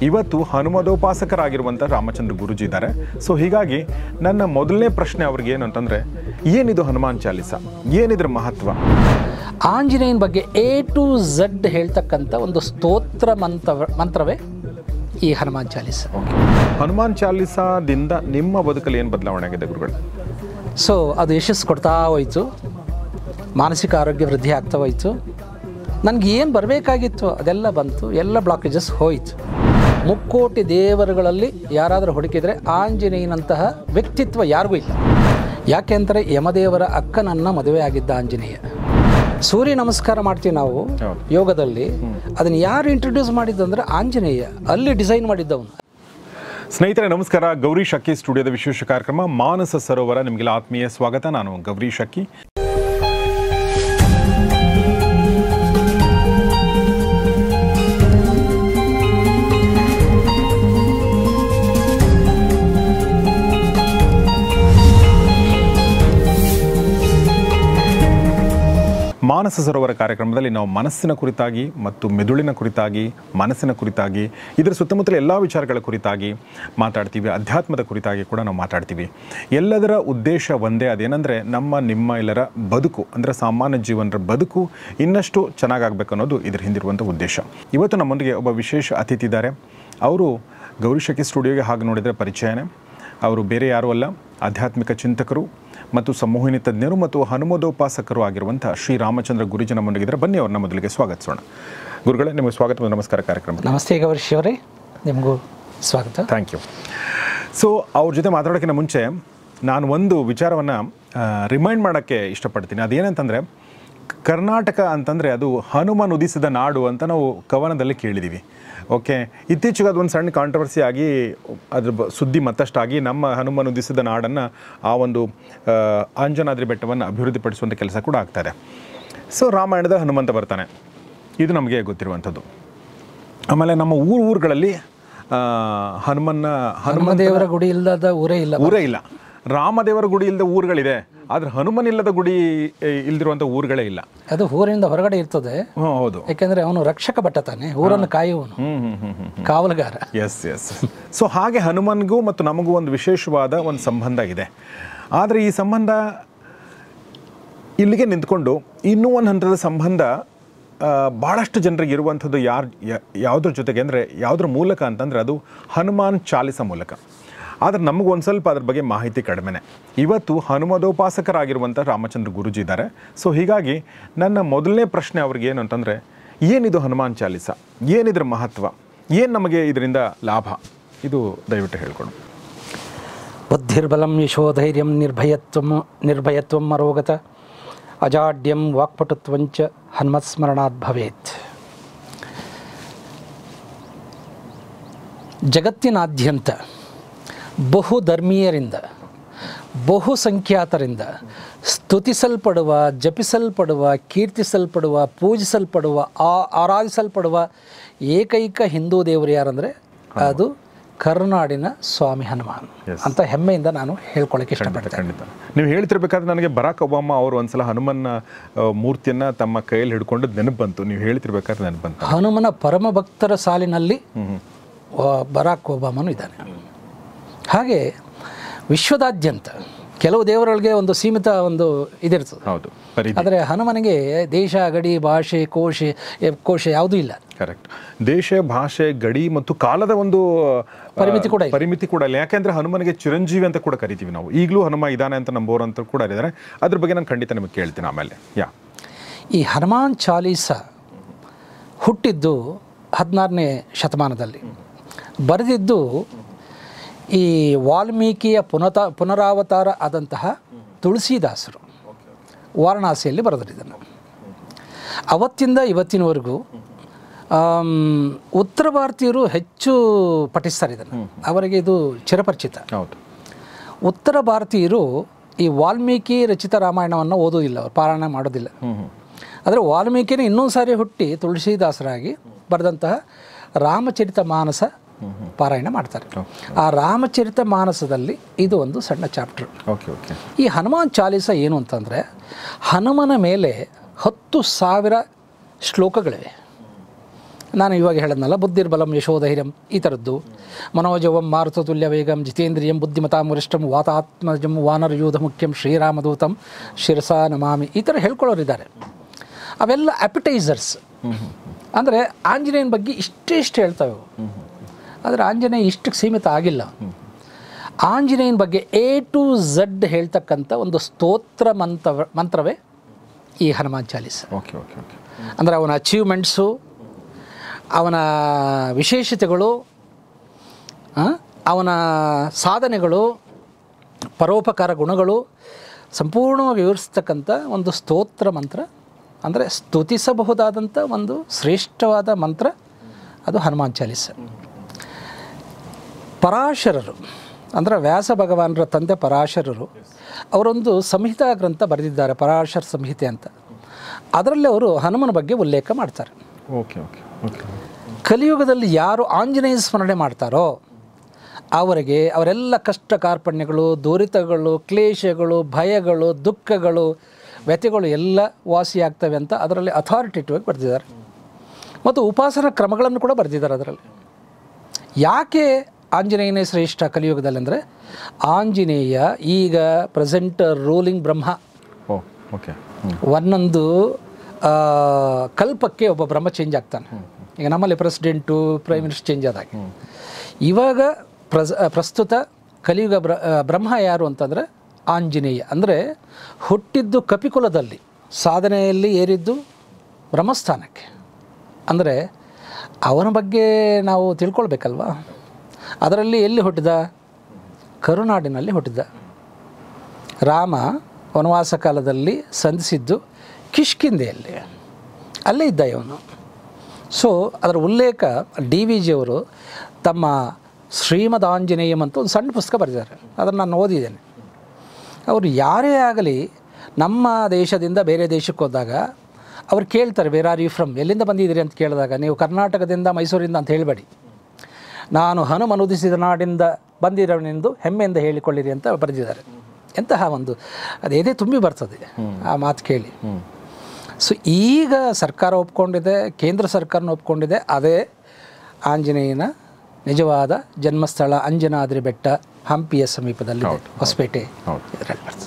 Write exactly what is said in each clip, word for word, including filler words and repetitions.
ಇವತ್ತು ಹನುಮದೋಪಾಸಕರಾಗಿರುವಂಥ ರಾಮಚಂದ್ರ ಗುರುಜಿ ಇದ್ದಾರೆ. ಸೊ ಹೀಗಾಗಿ ನನ್ನ ಮೊದಲನೇ ಪ್ರಶ್ನೆ ಅವ್ರಿಗೆ ಏನು ಅಂತಂದರೆ, ಏನಿದು ಹನುಮಾನ್ ಚಾಲಿಸ, ಏನಿದ್ರ ಮಹತ್ವ? ಆಂಜನೇಯನ ಬಗ್ಗೆ ಎ ಟು ಝಡ್ ಹೇಳ್ತಕ್ಕಂಥ ಒಂದು ಸ್ತೋತ್ರ ಮಂತ್ರ ಮಂತ್ರವೇ ಈ ಹನುಮಾನ್ ಚಾಲಿಸ. ಹನುಮಾನ್ ಚಾಲಿಸದಿಂದ ನಿಮ್ಮ ಬದುಕಲ್ಲಿ ಏನು ಬದಲಾವಣೆ ಆಗಿದೆ ಗುರುಗಳು? ಸೊ ಅದು ಯಶಸ್ಸು ಕೊಡ್ತಾ ಹೋಯಿತು, ಮಾನಸಿಕ ಆರೋಗ್ಯ ವೃದ್ಧಿ ಆಗ್ತಾ ಹೋಯಿತು. ನನಗೆ ಏನು ಬರಬೇಕಾಗಿತ್ತು ಅದೆಲ್ಲ ಬಂತು, ಎಲ್ಲ ಬ್ಲಾಕೇಜಸ್ ಹೋಯಿತು. ಮುಕ್ಕೋಟಿ ದೇವರುಗಳಲ್ಲಿ ಯಾರಾದರೂ ಹುಡುಕಿದರೆ ಆಂಜನೇಯನಂತಹ ವ್ಯಕ್ತಿತ್ವ ಯಾರಿಗೂ ಇಲ್ಲ. ಯಾಕೆ ಅಂದರೆ ಯಮದೇವರ ಅಕ್ಕನನ್ನು ಮದುವೆ ಆಗಿದ್ದ ಆಂಜನೇಯ. ಸೂರ್ಯ ನಮಸ್ಕಾರ ಮಾಡ್ತೀವಿ ನಾವು ಯೋಗದಲ್ಲಿ, ಅದನ್ನು ಯಾರು ಇಂಟ್ರೊಡ್ಯೂಸ್ ಮಾಡಿದ್ದಂದ್ರೆ ಆಂಜನೇಯ, ಅಲ್ಲಿ ಡಿಸೈನ್ ಮಾಡಿದ್ದವನು. ಸ್ನೇಹಿತರೆ ನಮಸ್ಕಾರ. ಗೌರೀಶ್ ಅಕ್ಕಿ ಸ್ಟುಡಿಯೋದ ವಿಶೇಷ ಕಾರ್ಯಕ್ರಮ ಮಾನಸ ಸರೋವರ ನಿಮಗೆಲ್ಲ ಆತ್ಮೀಯ ಸ್ವಾಗತ. ನಾನು ಗೌರೀಶ್ ಅಕ್ಕಿ. ಮಾನಸ ಸರೋವರ ಕಾರ್ಯಕ್ರಮದಲ್ಲಿ ನಾವು ಮನಸ್ಸಿನ ಕುರಿತಾಗಿ ಮತ್ತು ಮೆದುಳಿನ ಕುರಿತಾಗಿ, ಮನಸ್ಸಿನ ಕುರಿತಾಗಿ, ಇದರ ಸುತ್ತಮುತ್ತಲ ಎಲ್ಲ ವಿಚಾರಗಳ ಕುರಿತಾಗಿ ಮಾತಾಡ್ತೀವಿ. ಅಧ್ಯಾತ್ಮದ ಕುರಿತಾಗಿ ಕೂಡ ನಾವು ಮಾತಾಡ್ತೀವಿ. ಎಲ್ಲದರ ಉದ್ದೇಶ ಒಂದೇ, ಅದೇನೆಂದರೆ ನಮ್ಮ ನಿಮ್ಮ ಎಲ್ಲರ ಬದುಕು ಅಂದರೆ ಸಾಮಾನ್ಯ ಜೀವನರ ಬದುಕು ಇನ್ನಷ್ಟು ಚೆನ್ನಾಗಾಗಬೇಕು ಅನ್ನೋದು ಇದ್ರ ಹಿಂದಿರುವಂಥ ಉದ್ದೇಶ. ಇವತ್ತು ನಮ್ಮೊಂದಿಗೆ ಒಬ್ಬ ವಿಶೇಷ ಅತಿಥಿ ಇದ್ದಾರೆ. ಅವರು ಗೌರೀಶ್ ಅಕ್ಕಿ ಸ್ಟುಡಿಯೋಗೆ ಹಾಗೆ ನೋಡಿದರೆ ಪರಿಚಯನೇ. ಅವರು ಬೇರೆ ಯಾರೂ ಅಲ್ಲ, ಆಧ್ಯಾತ್ಮಿಕ ಚಿಂತಕರು ಮತ್ತು ಸಂಮೋಹಿನಿ ತಜ್ಞರು ಮತ್ತು ಹನುಮದೋಪಾಸಕರು ಆಗಿರುವಂಥ ಶ್ರೀ ರಾಮಚಂದ್ರ ಗುರುಜಿ ನಮ್ಮೊಂದಿಗಿದ್ದಾರೆ. ಬನ್ನಿ ಅವ್ರನ್ನ ಮೊದಲಿಗೆ ಸ್ವಾಗತಿಸೋಣ. ಗುರುಗಳೇ, ನಿಮಗೆ ಸ್ವಾಗತ ಮತ್ತು ನಮಸ್ಕಾರ ಕಾರ್ಯಕ್ರಮ. ನಮಸ್ತೆ ಗೌರೀಶ್ ಅವರೇ, ನಿಮಗೂ ಸ್ವಾಗತ. Thank you. ಸೊ ಅವ್ರ ಜೊತೆ ಮಾತಾಡೋಕ್ಕಿಂತ ಮುಂಚೆ ನಾನು ಒಂದು ವಿಚಾರವನ್ನು ರಿಮೈಂಡ್ ಮಾಡೋಕ್ಕೆ ಇಷ್ಟಪಡ್ತೀನಿ. ಅದೇನಂತಂದರೆ, ಕರ್ನಾಟಕ ಅಂತಂದರೆ ಅದು ಹನುಮನ್ ಉದಿಸಿದ ನಾಡು ಅಂತ ನಾವು ಕವನದಲ್ಲಿ ಕೇಳಿದ್ದೀವಿ. ಓಕೆ, ಇತ್ತೀಚೆಗೆ ಅದೊಂದು ಸಣ್ಣ ಕಾಂಟ್ರವರ್ಸಿ ಆಗಿ ಅದ್ರ ಬ ಸುದ್ದಿ ಮತ್ತಷ್ಟಾಗಿ ನಮ್ಮ ಹನುಮನ್ ಉದಿಸಿದ ನಾಡನ್ನು, ಆ ಒಂದು ಅಂಜನಾದ್ರಿ ಬೆಟ್ಟವನ್ನು ಅಭಿವೃದ್ಧಿಪಡಿಸುವಂಥ ಕೆಲಸ ಕೂಡ ಆಗ್ತಾಯಿದೆ. ಸೊ ರಾಮಾಯಣದ ಹನುಮಂತ ಬರ್ತಾನೆ, ಇದು ನಮಗೆ ಗೊತ್ತಿರುವಂಥದ್ದು. ಆಮೇಲೆ ನಮ್ಮ ಊರು ಊರುಗಳಲ್ಲಿ ಹನುಮನ್ನ ಹನುಮದೇವರ ಗುಡಿ ಇಲ್ಲದ ಊರೇ ಇಲ್ಲ ಊರೇ ಇಲ್ಲ ರಾಮದೇವರ ಗುಡಿ ಇಲ್ಲದ ಊರುಗಳಿದೆ, ಆದರೆ ಹನುಮನ್ ಇಲ್ಲದ ಗುಡಿ ಇಲ್ದಿರುವಂಥ ಊರುಗಳೇ ಇಲ್ಲ. ಅದು ಊರಿನಿಂದ ಹೊರಗಡೆ ಇರ್ತದೆ. ಹೌದು, ಯಾಕೆಂದರೆ ಅವನು ರಕ್ಷಕ ಭಟ್ಟ ತಾನೆ, ಊರನ್ನು ಕಾಯುವನು, ಕಾವಲುಗಾರ. ಎಸ್ ಎಸ್ ಸೊ ಹಾಗೆ ಹನುಮನ್ಗೂ ಮತ್ತು ನಮಗೂ ಒಂದು ವಿಶೇಷವಾದ ಒಂದು ಸಂಬಂಧ ಇದೆ. ಆದರೆ ಈ ಸಂಬಂಧ ಇಲ್ಲಿಗೆ ನಿಂತ್ಕೊಂಡು ಇನ್ನೂ ಒಂದು ಹಂತದ ಸಂಬಂಧ ಭಾಳಷ್ಟು ಜನರಿಗೆ ಇರುವಂಥದ್ದು ಯಾರು ಯಾವುದ್ರ ಜೊತೆಗೆ ಅಂದರೆ ಯಾವುದ್ರ ಮೂಲಕ ಅಂತಂದರೆ ಅದು ಹನುಮಾನ್ ಚಾಲಿಸ ಮೂಲಕ. ಆದರೆ ನಮಗೊಂದು ಸ್ವಲ್ಪ ಅದ್ರ ಬಗ್ಗೆ ಮಾಹಿತಿ ಕಡಿಮೆನೆ. ಇವತ್ತು ಹನುಮದೋಪಾಸಕರಾಗಿರುವಂಥ ರಾಮಚಂದ್ರ ಗುರುಜಿ ಇದ್ದಾರೆ. ಸೊ ಹೀಗಾಗಿ ನನ್ನ ಮೊದಲನೇ ಪ್ರಶ್ನೆ ಅವ್ರಿಗೆ ಏನು ಅಂತಂದರೆ, ಏನಿದು ಹನುಮಾನ್ ಚಾಲಿಸ, ಏನಿದ್ರ ಮಹತ್ವ, ಏನು ನಮಗೆ ಇದರಿಂದ ಲಾಭ, ಇದು ದಯವಿಟ್ಟು ಹೇಳ್ಕೊಡು. ಬುದ್ಧಿರ್ಬಲಂ ಯಶೋಧೈರ್ಯಂ ನಿರ್ಭಯತ್ವಂ ನಿರ್ಭಯತ್ವಂ ಅರೋಗತ ಅಜಾಡ್ಯಂ ವಾಕ್ಪಟುತ್ವಂಚ ಹನುಮತ್ಸ್ಮರಣಾತ್ ಭವೇತ್. ಜಗತ್ತಿನಾದ್ಯಂತ ಬಹು ಧರ್ಮೀಯರಿಂದ, ಬಹುಸಂಖ್ಯಾತರಿಂದ ಸ್ತುತಿಸಲ್ಪಡುವ, ಜಪಿಸಲ್ಪಡುವ, ಕೀರ್ತಿಸಲ್ಪಡುವ, ಪೂಜಿಸಲ್ಪಡುವ, ಆ ಆರಾಧಿಸಲ್ಪಡುವ ಏಕೈಕ ಹಿಂದೂ ದೇವರು ಯಾರಂದರೆ ಅದು ಕರುನಾಡಿನ ಸ್ವಾಮಿ ಹನುಮಾನ್ ಅಂತ ಹೆಮ್ಮೆಯಿಂದ ನಾನು ಹೇಳ್ಕೊಳ್ಳೋಕೆ ಇಷ್ಟಪಡ್ತೇನೆ. ಖಂಡಿತ. ನೀವು ಹೇಳ್ತಿರ್ಬೇಕಾದ್ರೆ ನನಗೆ ಬರಾಕ್ ಒಬಾಮ ಅವರು ಒಂದ್ಸಲ ಹನುಮನ್ನ ಮೂರ್ತಿಯನ್ನು ತಮ್ಮ ಕೈಯಲ್ಲಿ ಹಿಡ್ಕೊಂಡು ನೆನಪು ಬಂತು. ನೀವು ಹೇಳ್ತಿರ್ಬೇಕಾದ್ರೆ ನೆನಪು ಬಂತು. ಹನುಮನ ಪರಮ ಭಕ್ತರ ಸಾಲಿನಲ್ಲಿ ಬರಾಕ್ ಒಬಾಮನು ಇದ್ದಾನೆ. ಹಾಗೆ ವಿಶ್ವದಾದ್ಯಂತ ಕೆಲವು ದೇವರುಗಳಿಗೆ ಒಂದು ಸೀಮಿತ ಒಂದು ಇದಿರ್ತದೆ. ಹೌದು, ಆದರೆ ಹನುಮನಿಗೆ ದೇಶ, ಗಡಿ, ಭಾಷೆ, ಕೋಶ ಕೋಶ ಯಾವುದೂ ಇಲ್ಲ. ಕರೆಕ್ಟ್. ದೇಶ, ಭಾಷೆ, ಗಡಿ ಮತ್ತು ಕಾಲದ ಒಂದು ಪರಿಮಿತಿ ಕೂಡ ಪರಿಮಿತಿ ಕೂಡ ಇಲ್ಲ. ಯಾಕೆಂದರೆ ಹನುಮನಿಗೆ ಚಿರಂಜೀವಿ ಅಂತ ಕೂಡ ಕರಿತೀವಿ ನಾವು. ಈಗಲೂ ಹನುಮ ಇದ್ದಾನೆ ಅಂತ ನಂಬೋರು ಅಂತ ಕೂಡ ಇದ್ದಾರೆ. ಅದ್ರ ಬಗ್ಗೆ ನಾನು ಖಂಡಿತ ನಿಮಗೆ ಕೇಳ್ತೀನಿ ಆಮೇಲೆ. ಯಾ ಈ ಹನುಮಾನ್ ಚಾಲೀಸ ಹುಟ್ಟಿದ್ದು ಹದಿನಾರನೇ ಶತಮಾನದಲ್ಲಿ, ಬರೆದಿದ್ದು ಈ ವಾಲ್ಮೀಕಿಯ ಪುನತ ಪುನರಾವತಾರ ಆದಂತಹ ತುಳಸಿದಾಸರು ವಾರಣಾಸಿಯಲ್ಲಿ ಬರೆದಿದ್ದನು. ಅವತ್ತಿಂದ ಇವತ್ತಿನವರೆಗೂ ಉತ್ತರ ಭಾರತೀಯರು ಹೆಚ್ಚು ಪಠಿಸ್ತಾರೆ ಇದನ್ನು, ಅವರಿಗೆ ಇದು ಚಿರಪರಿಚಿತ. ಹೌದು. ಉತ್ತರ ಭಾರತೀಯರು ಈ ವಾಲ್ಮೀಕಿ ರಚಿತ ರಾಮಾಯಣವನ್ನು ಓದೋದಿಲ್ಲ, ಅವರು ಪಾರಾಯಣ ಮಾಡೋದಿಲ್ಲ. ಆದರೆ ವಾಲ್ಮೀಕಿನೇ ಇನ್ನೊಂದು ಸಾರಿ ಹುಟ್ಟಿ ತುಳಸಿದಾಸರಾಗಿ ಬರೆದಂತಹ ರಾಮಚರಿತ ಮಾನಸ ಪಾರಾಯಣ ಮಾಡ್ತಾರೆ. ಆ ರಾಮಚರಿತ ಮಾನಸದಲ್ಲಿ ಇದು ಒಂದು ಸಣ್ಣ ಚಾಪ್ಟರ್. ಈ ಹನುಮಾನ್ ಚಾಲಿಸ ಏನು ಅಂತಂದರೆ, ಹನುಮನ ಮೇಲೆ ಹತ್ತು ಸಾವಿರ ಶ್ಲೋಕಗಳಿವೆ. ನಾನು ಇವಾಗ ಹೇಳಿದ್ನಲ್ಲ, ಬುದ್ಧಿರ್ಬಲಂ ಯಶೋಧೈರ್ಯಂ ಈ ಥರದ್ದು. ಮನೋಜವಂ ಮಾರುತತುಲ್ಯ ವೇಗಂ ಜಿತೇಂದ್ರಿಯಂ ಬುದ್ಧಿಮತಾಂ ವರಿಷ್ಠಂ ವಾತಾತ್ಮಜಂ ವಾನರಯೂಧ ಮುಖ್ಯಂ ಶ್ರೀರಾಮದೂತಂ ಶಿರಸಾ ನಮಾಮಿ ಈ ಥರ ಹೇಳ್ಕೊಳ್ಳೋರಿದ್ದಾರೆ. ಅವೆಲ್ಲ ಅಪಿಟೈಸರ್ಸ್. ಅಂದರೆ ಆಂಜನೇಯನ ಬಗ್ಗೆ ಇಷ್ಟೇ ಇಷ್ಟು ಹೇಳ್ತವೆ. ಆದರೆ ಆಂಜನೇಯ ಇಷ್ಟಕ್ಕೆ ಸೀಮಿತ ಆಗಿಲ್ಲ. ಆಂಜನೇಯನ ಬಗ್ಗೆ ಎ ಟು ಝಡ್ ಹೇಳ್ತಕ್ಕಂಥ ಒಂದು ಸ್ತೋತ್ರ ಮಂತ್ರ ಮಂತ್ರವೇ ಈ Hanuman Chalisa. Okay okay okay ಅಂದರೆ ಅವನ ಅಚೀವ್ಮೆಂಟ್ಸು, ಅವನ ವಿಶೇಷತೆಗಳು, ಅವನ ಸಾಧನೆಗಳು, ಪರೋಪಕಾರ ಗುಣಗಳು ಸಂಪೂರ್ಣವಾಗಿ ವಿವರಿಸ್ತಕ್ಕಂಥ ಒಂದು ಸ್ತೋತ್ರ ಮಂತ್ರ. ಅಂದರೆ ಸ್ತುತಿಸಬಹುದಾದಂಥ ಒಂದು ಶ್ರೇಷ್ಠವಾದ ಮಂತ್ರ ಅದು ಹನುಮಾನ್ ಚಾಲೀಸ. ಪರಾಶರರು ಅಂದರೆ ವ್ಯಾಸ ಭಗವಾನರ ತಂದೆ ಪರಾಶರರು ಅವರೊಂದು ಸಂಹಿತಾ ಗ್ರಂಥ ಬರೆದಿದ್ದಾರೆ, ಪರಾಶರ ಸಂಹಿತೆ ಅಂತ. ಅದರಲ್ಲಿ ಅವರು ಹನುಮನ ಬಗ್ಗೆ ಉಲ್ಲೇಖ ಮಾಡ್ತಾರೆ. ಓಕೆ ಓಕೆ ಓಕೆ ಕಲಿಯುಗದಲ್ಲಿ ಯಾರು ಆಂಜನೇಯ ಸ್ಮರಣೆ ಮಾಡ್ತಾರೋ ಅವರಿಗೆ ಅವರೆಲ್ಲ ಕಷ್ಟ ಕಾರ್ಪಣ್ಯಗಳು, ದುರಿತಗಳು, ಕ್ಲೇಶಗಳು, ಭಯಗಳು, ದುಃಖಗಳು, ವ್ಯಥೆಗಳು ಎಲ್ಲ ವಾಸಿಯಾಗ್ತವೆ ಅಂತ ಅದರಲ್ಲಿ ಅಥಾರಿಟೇಟಿವ್ ಆಗಿ ಬರೆದಿದ್ದಾರೆ. ಮತ್ತು ಉಪಾಸನಾ ಕ್ರಮಗಳನ್ನು ಕೂಡ ಬರೆದಿದ್ದಾರೆ ಅದರಲ್ಲಿ. ಯಾಕೆ ಆಂಜನೇಯನೇ ಶ್ರೇಷ್ಠ ಕಲಿಯುಗದಲ್ಲಿ ಅಂದರೆ, ಆಂಜನೇಯ ಈಗ present ruling Brahma. Oh okay ಒಂದೊಂದು ಕಲ್ಪಕ್ಕೆ ಒಬ್ಬ ಬ್ರಹ್ಮ ಚೇಂಜ್ ಆಗ್ತಾನೆ. ಈಗ ನಮ್ಮಲ್ಲಿ ಪ್ರೆಸಿಡೆಂಟು, ಪ್ರೈಮ್ ಮಿನಿಸ್ಟರ್ ಚೇಂಜ್ ಆದಾಗ ಇವಾಗ ಪ್ರಸ್ ಪ್ರಸ್ತುತ ಕಲಿಯುಗ ಬ್ರ ಬ್ರಹ್ಮ ಯಾರು ಅಂತಂದರೆ ಆಂಜನೇಯ. ಅಂದರೆ ಹುಟ್ಟಿದ್ದು ಕಪಿಕುಲದಲ್ಲಿ, ಸಾಧನೆಯಲ್ಲಿ ಏರಿದ್ದು ಬ್ರಹ್ಮಸ್ಥಾನಕ್ಕೆ. ಅಂದರೆ ಅವನ ಬಗ್ಗೆ ನಾವು ತಿಳ್ಕೊಳ್ಬೇಕಲ್ವ. ಅದರಲ್ಲಿ ಎಲ್ಲಿ ಹುಟ್ಟಿದ? ಕರುನಾಡಿನಲ್ಲಿ ಹುಟ್ಟಿದ. ರಾಮ ವನವಾಸ ಕಾಲದಲ್ಲಿ ಸಂಧಿಸಿದ್ದು ಕಿಷ್ಕಿಂಧೆಯಲ್ಲಿ, ಅಲ್ಲೇ ಇದ್ದ ಇವನು. ಸೊ ಅದರ ಉಲ್ಲೇಖ ಡಿ ವಿ ಜಿಯವರು ತಮ್ಮ ಶ್ರೀಮದ್ ಆಂಜನೇಯಂ ಅಂತ ಒಂದು ಸಣ್ಣ ಪುಸ್ತಕ ಬರೆದಿದ್ದಾರೆ. ಅದನ್ನು ನಾನು ಓದಿದ್ದೇನೆ. ಅವರು ಯಾರೇ ಆಗಲಿ ನಮ್ಮ ದೇಶದಿಂದ ಬೇರೆ ದೇಶಕ್ಕೆ ಹೋದಾಗ ಅವ್ರು ಕೇಳ್ತಾರೆ, ವೇರ್ ಆರ್ ಯು ಫ್ರಮ್, ಎಲ್ಲಿಂದ ಬಂದಿದ್ದೀರಿ ಅಂತ ಕೇಳಿದಾಗ ನೀವು ಕರ್ನಾಟಕದಿಂದ ಮೈಸೂರಿಂದ ಅಂತ ಹೇಳಬೇಡಿ, ನಾನು ಹನುಮನುದಿಸಿದ ನಾಡಿಂದ ಬಂದಿರೋನೆಂದು ಹೆಮ್ಮೆಯಿಂದ ಹೇಳಿಕೊಳ್ಳಿರಿ ಅಂತ ಬರೆದಿದ್ದಾರೆ. ಎಂತಹ ಒಂದು ಅದು ಎದೆ ತುಂಬಿ ಬರ್ತದೆ ಆ ಮಾತು ಕೇಳಿ. ಸೊ ಈಗ ಸರ್ಕಾರ ಒಪ್ಕೊಂಡಿದೆ, ಕೇಂದ್ರ ಸರ್ಕಾರನ ಒಪ್ಕೊಂಡಿದೆ. ಅದೇ ಆಂಜನೇಯನ ನಿಜವಾದ ಜನ್ಮಸ್ಥಳ ಅಂಜನಾದ್ರಿ ಬೆಟ್ಟ, ಹಂಪಿಯ ಸಮೀಪದಲ್ಲಿದೆ, ಹೊಸಪೇಟೆ ಇದರಲ್ಲಿ ಬರ್ತದೆ.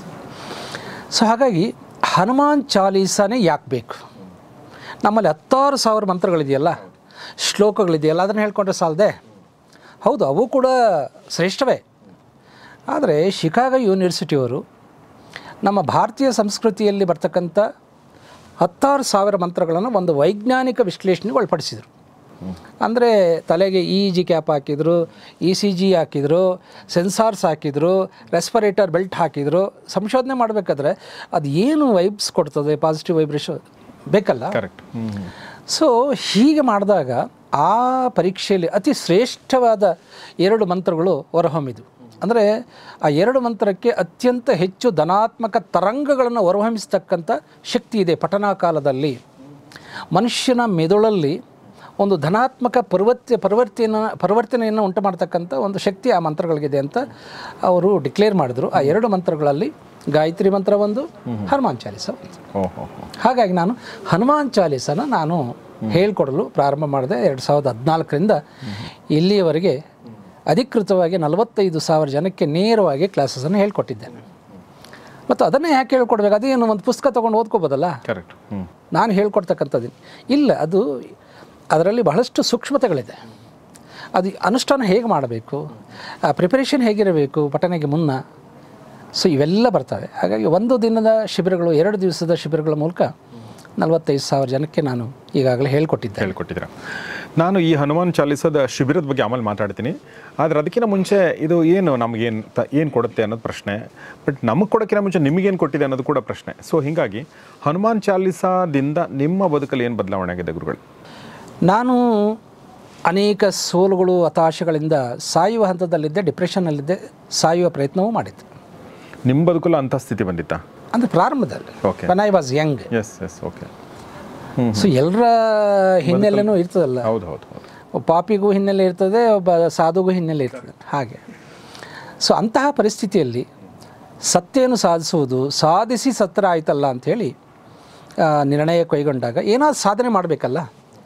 ಸೊ ಹಾಗಾಗಿ ಹನುಮಾನ್ ಚಾಲೀಸಾನೇ ಯಾಕೆ ಬೇಕು? ನಮ್ಮಲ್ಲಿ ಹತ್ತಾರು ಸಾವಿರ ಮಂತ್ರಗಳಿದೆಯಲ್ಲ, ಶ್ಲೋಕಗಳಿದೆಯಲ್ಲ, ಅದನ್ನು ಹೇಳ್ಕೊಂಡ್ರೆ ಸಾಲದೆ? ಹೌದು, ಅವು ಕೂಡ ಶ್ರೇಷ್ಠವೇ. ಆದರೆ ಶಿಕಾಗೋ ಯೂನಿವರ್ಸಿಟಿಯವರು ನಮ್ಮ ಭಾರತೀಯ ಸಂಸ್ಕೃತಿಯಲ್ಲಿ ಬರ್ತಕ್ಕಂಥ ಹತ್ತಾರು ಸಾವಿರ ಮಂತ್ರಗಳನ್ನು ಒಂದು ವೈಜ್ಞಾನಿಕ ವಿಶ್ಲೇಷಣೆಗೆ ಒಳಪಡಿಸಿದರು. ಅಂದರೆ ತಲೆಗೆ ಇ ಜಿ ಕ್ಯಾಪ್ ಹಾಕಿದರು, ಇ ಸಿ ಜಿ ಹಾಕಿದರು, ಸೆನ್ಸಾರ್ಸ್ ಹಾಕಿದರು, ರೆಸ್ಪಿರೇಟರ್ ಬೆಲ್ಟ್ ಹಾಕಿದರು. ಸಂಶೋಧನೆ ಮಾಡಬೇಕಾದ್ರೆ ಅದು ಏನು ವೈಬ್ಸ್ ಕೊಡ್ತದೆ, ಪಾಸಿಟಿವ್ ವೈಬ್ರೇಷನ್ ಬೇಕಲ್ಲ. ಕರೆಕ್ಟ್. ಸೊ ಹೀಗೆ ಮಾಡಿದಾಗ ಆ ಪರೀಕ್ಷೆಯಲ್ಲಿ ಅತಿ ಶ್ರೇಷ್ಠವಾದ ಎರಡು ಮಂತ್ರಗಳು ಹೊರಹೊಮ್ಮಿದ್ವು. ಅಂದರೆ ಆ ಎರಡು ಮಂತ್ರಕ್ಕೆ ಅತ್ಯಂತ ಹೆಚ್ಚು ಧನಾತ್ಮಕ ತರಂಗಗಳನ್ನು ಹೊರಹೊಮ್ಮಿಸ್ತಕ್ಕಂಥ ಶಕ್ತಿ ಇದೆ. ಪಠನಾ ಕಾಲದಲ್ಲಿ ಮನುಷ್ಯನ ಮೆದುಳಲ್ಲಿ ಒಂದು ಧನಾತ್ಮಕ ಪರಿವರ್ತ ಪರಿವರ್ತನೆ ಪರಿವರ್ತನೆಯನ್ನು ಉಂಟು ಮಾಡ್ತಕ್ಕಂಥ ಒಂದು ಶಕ್ತಿ ಆ ಮಂತ್ರಗಳಿಗಿದೆ ಅಂತ ಅವರು ಡಿಕ್ಲೇರ್ ಮಾಡಿದರು. ಆ ಎರಡು ಮಂತ್ರಗಳಲ್ಲಿ ಗಾಯತ್ರಿ ಮಂತ್ರ ಒಂದು, ಹನುಮಾನ್ ಚಾಲೀಸ ಒಂದು. ಹಾಗಾಗಿ ನಾನು ಹನುಮಾನ್ ಚಾಲೀಸನ ನಾನು ಹೇಳ್ಕೊಡಲು ಪ್ರಾರಂಭ ಮಾಡಿದೆ. ಎರಡು ಸಾವಿರದ ಹದಿನಾಲ್ಕರಿಂದ ಇಲ್ಲಿಯವರೆಗೆ ಅಧಿಕೃತವಾಗಿ ನಲವತ್ತೈದು ಸಾವಿರ ಜನಕ್ಕೆ ನೇರವಾಗಿ ಕ್ಲಾಸಸನ್ನು ಹೇಳ್ಕೊಟ್ಟಿದ್ದೇನೆ. ಮತ್ತು ಅದನ್ನೇ ಯಾಕೆ ಹೇಳ್ಕೊಡ್ಬೇಕು? ಅದೇನು ಒಂದು ಪುಸ್ತಕ ತೊಗೊಂಡು ಓದ್ಕೋಬೋದಲ್ಲ. ಕರೆಕ್ಟ್. ನಾನು ಹೇಳ್ಕೊಡ್ತಕ್ಕಂಥದ್ದು ಇಲ್ಲ, ಅದು ಅದರಲ್ಲಿ ಬಹಳಷ್ಟು ಸೂಕ್ಷ್ಮತೆಗಳಿದೆ. ಅದು ಅನುಷ್ಠಾನ ಹೇಗೆ ಮಾಡಬೇಕು, ಆ ಪ್ರಿಪರೇಷನ್ ಹೇಗಿರಬೇಕು ಪಠನೆಗೆ ಮುನ್ನ, ಸೊ ಇವೆಲ್ಲ ಬರ್ತವೆ. ಹಾಗಾಗಿ ಒಂದು ದಿನದ ಶಿಬಿರಗಳು, ಎರಡು ದಿವಸದ ಶಿಬಿರಗಳ ಮೂಲಕ ನಲವತ್ತೈದು ಸಾವಿರ ಜನಕ್ಕೆ ನಾನು ಈಗಾಗಲೇ ಹೇಳ್ಕೊಟ್ಟಿದ್ದೆ ಹೇಳ್ಕೊಟ್ಟಿದ್ದೀರ. ನಾನು ಈ ಹನುಮಾನ್ ಚಾಲೀಸದ ಶಿಬಿರದ ಬಗ್ಗೆ ಆಮೇಲೆ ಮಾತಾಡ್ತೀನಿ. ಆದರೆ ಅದಕ್ಕಿಂತ ಮುಂಚೆ ಇದು ಏನು ನಮಗೇನು ತ ಏನು ಕೊಡುತ್ತೆ ಅನ್ನೋದು ಪ್ರಶ್ನೆ. ಬಟ್ ನಮಗೆ ಕೊಡೋಕ್ಕಿಂತ ಮುಂಚೆ ನಿಮಗೇನು ಕೊಟ್ಟಿದೆ ಅನ್ನೋದು ಕೂಡ ಪ್ರಶ್ನೆ. ಸೊ ಹೀಗಾಗಿ ಹನುಮಾನ್ ಚಾಲೀಸದಿಂದ ನಿಮ್ಮ ಬದುಕಲ್ಲಿ ಏನು ಬದಲಾವಣೆ ಆಗಿದೆ ಗುರುಗಳು? ನಾನು ಅನೇಕ ಸೋಲುಗಳು, ಹತಾಶೆಗಳಿಂದ ಸಾಯುವ ಹಂತದಲ್ಲಿದ್ದೆ, ಡಿಪ್ರೆಷನ್ನಲ್ಲಿದ್ದೆ, ಸಾಯುವ ಪ್ರಯತ್ನವೂ ಮಾಡಿದ್ದೆ. ನಿಮ್ಮ ಬದುಕಲ್ಲ ಅಂಥ ಸ್ಥಿತಿ ಬಂದಿತ್ತಾ? ಅಂದರೆ ಪ್ರಾರಂಭದಲ್ಲಿ, okay, when I was young. Yes yes okay. So ಎಲ್ಲರ ಹಿನ್ನೆಲೆನೂ ಇರ್ತದಲ್ಲ. ಹೌದು ಹೌದು ಹೌದು. ಒಬ್ಬ ಪಾಪಿಗೂ ಹಿನ್ನೆಲೆ ಇರ್ತದೆ, ಒಬ್ಬ ಸಾಧುಗೂ ಹಿನ್ನೆಲೆ ಇರ್ತದೆ, ಹಾಗೆ. ಸೊ ಅಂತಹ ಪರಿಸ್ಥಿತಿಯಲ್ಲಿ ಸತ್ಯವನ್ನು ಸಾಧಿಸುವುದು, ಸಾಧಿಸಿ ಸತ್ತರ ಆಯ್ತಲ್ಲ ಅಂಥೇಳಿ ನಿರ್ಣಯ ಕೈಗೊಂಡಾಗ ಏನಾದ್ರು ಸಾಧನೆ ಮಾಡಬೇಕಲ್ಲ.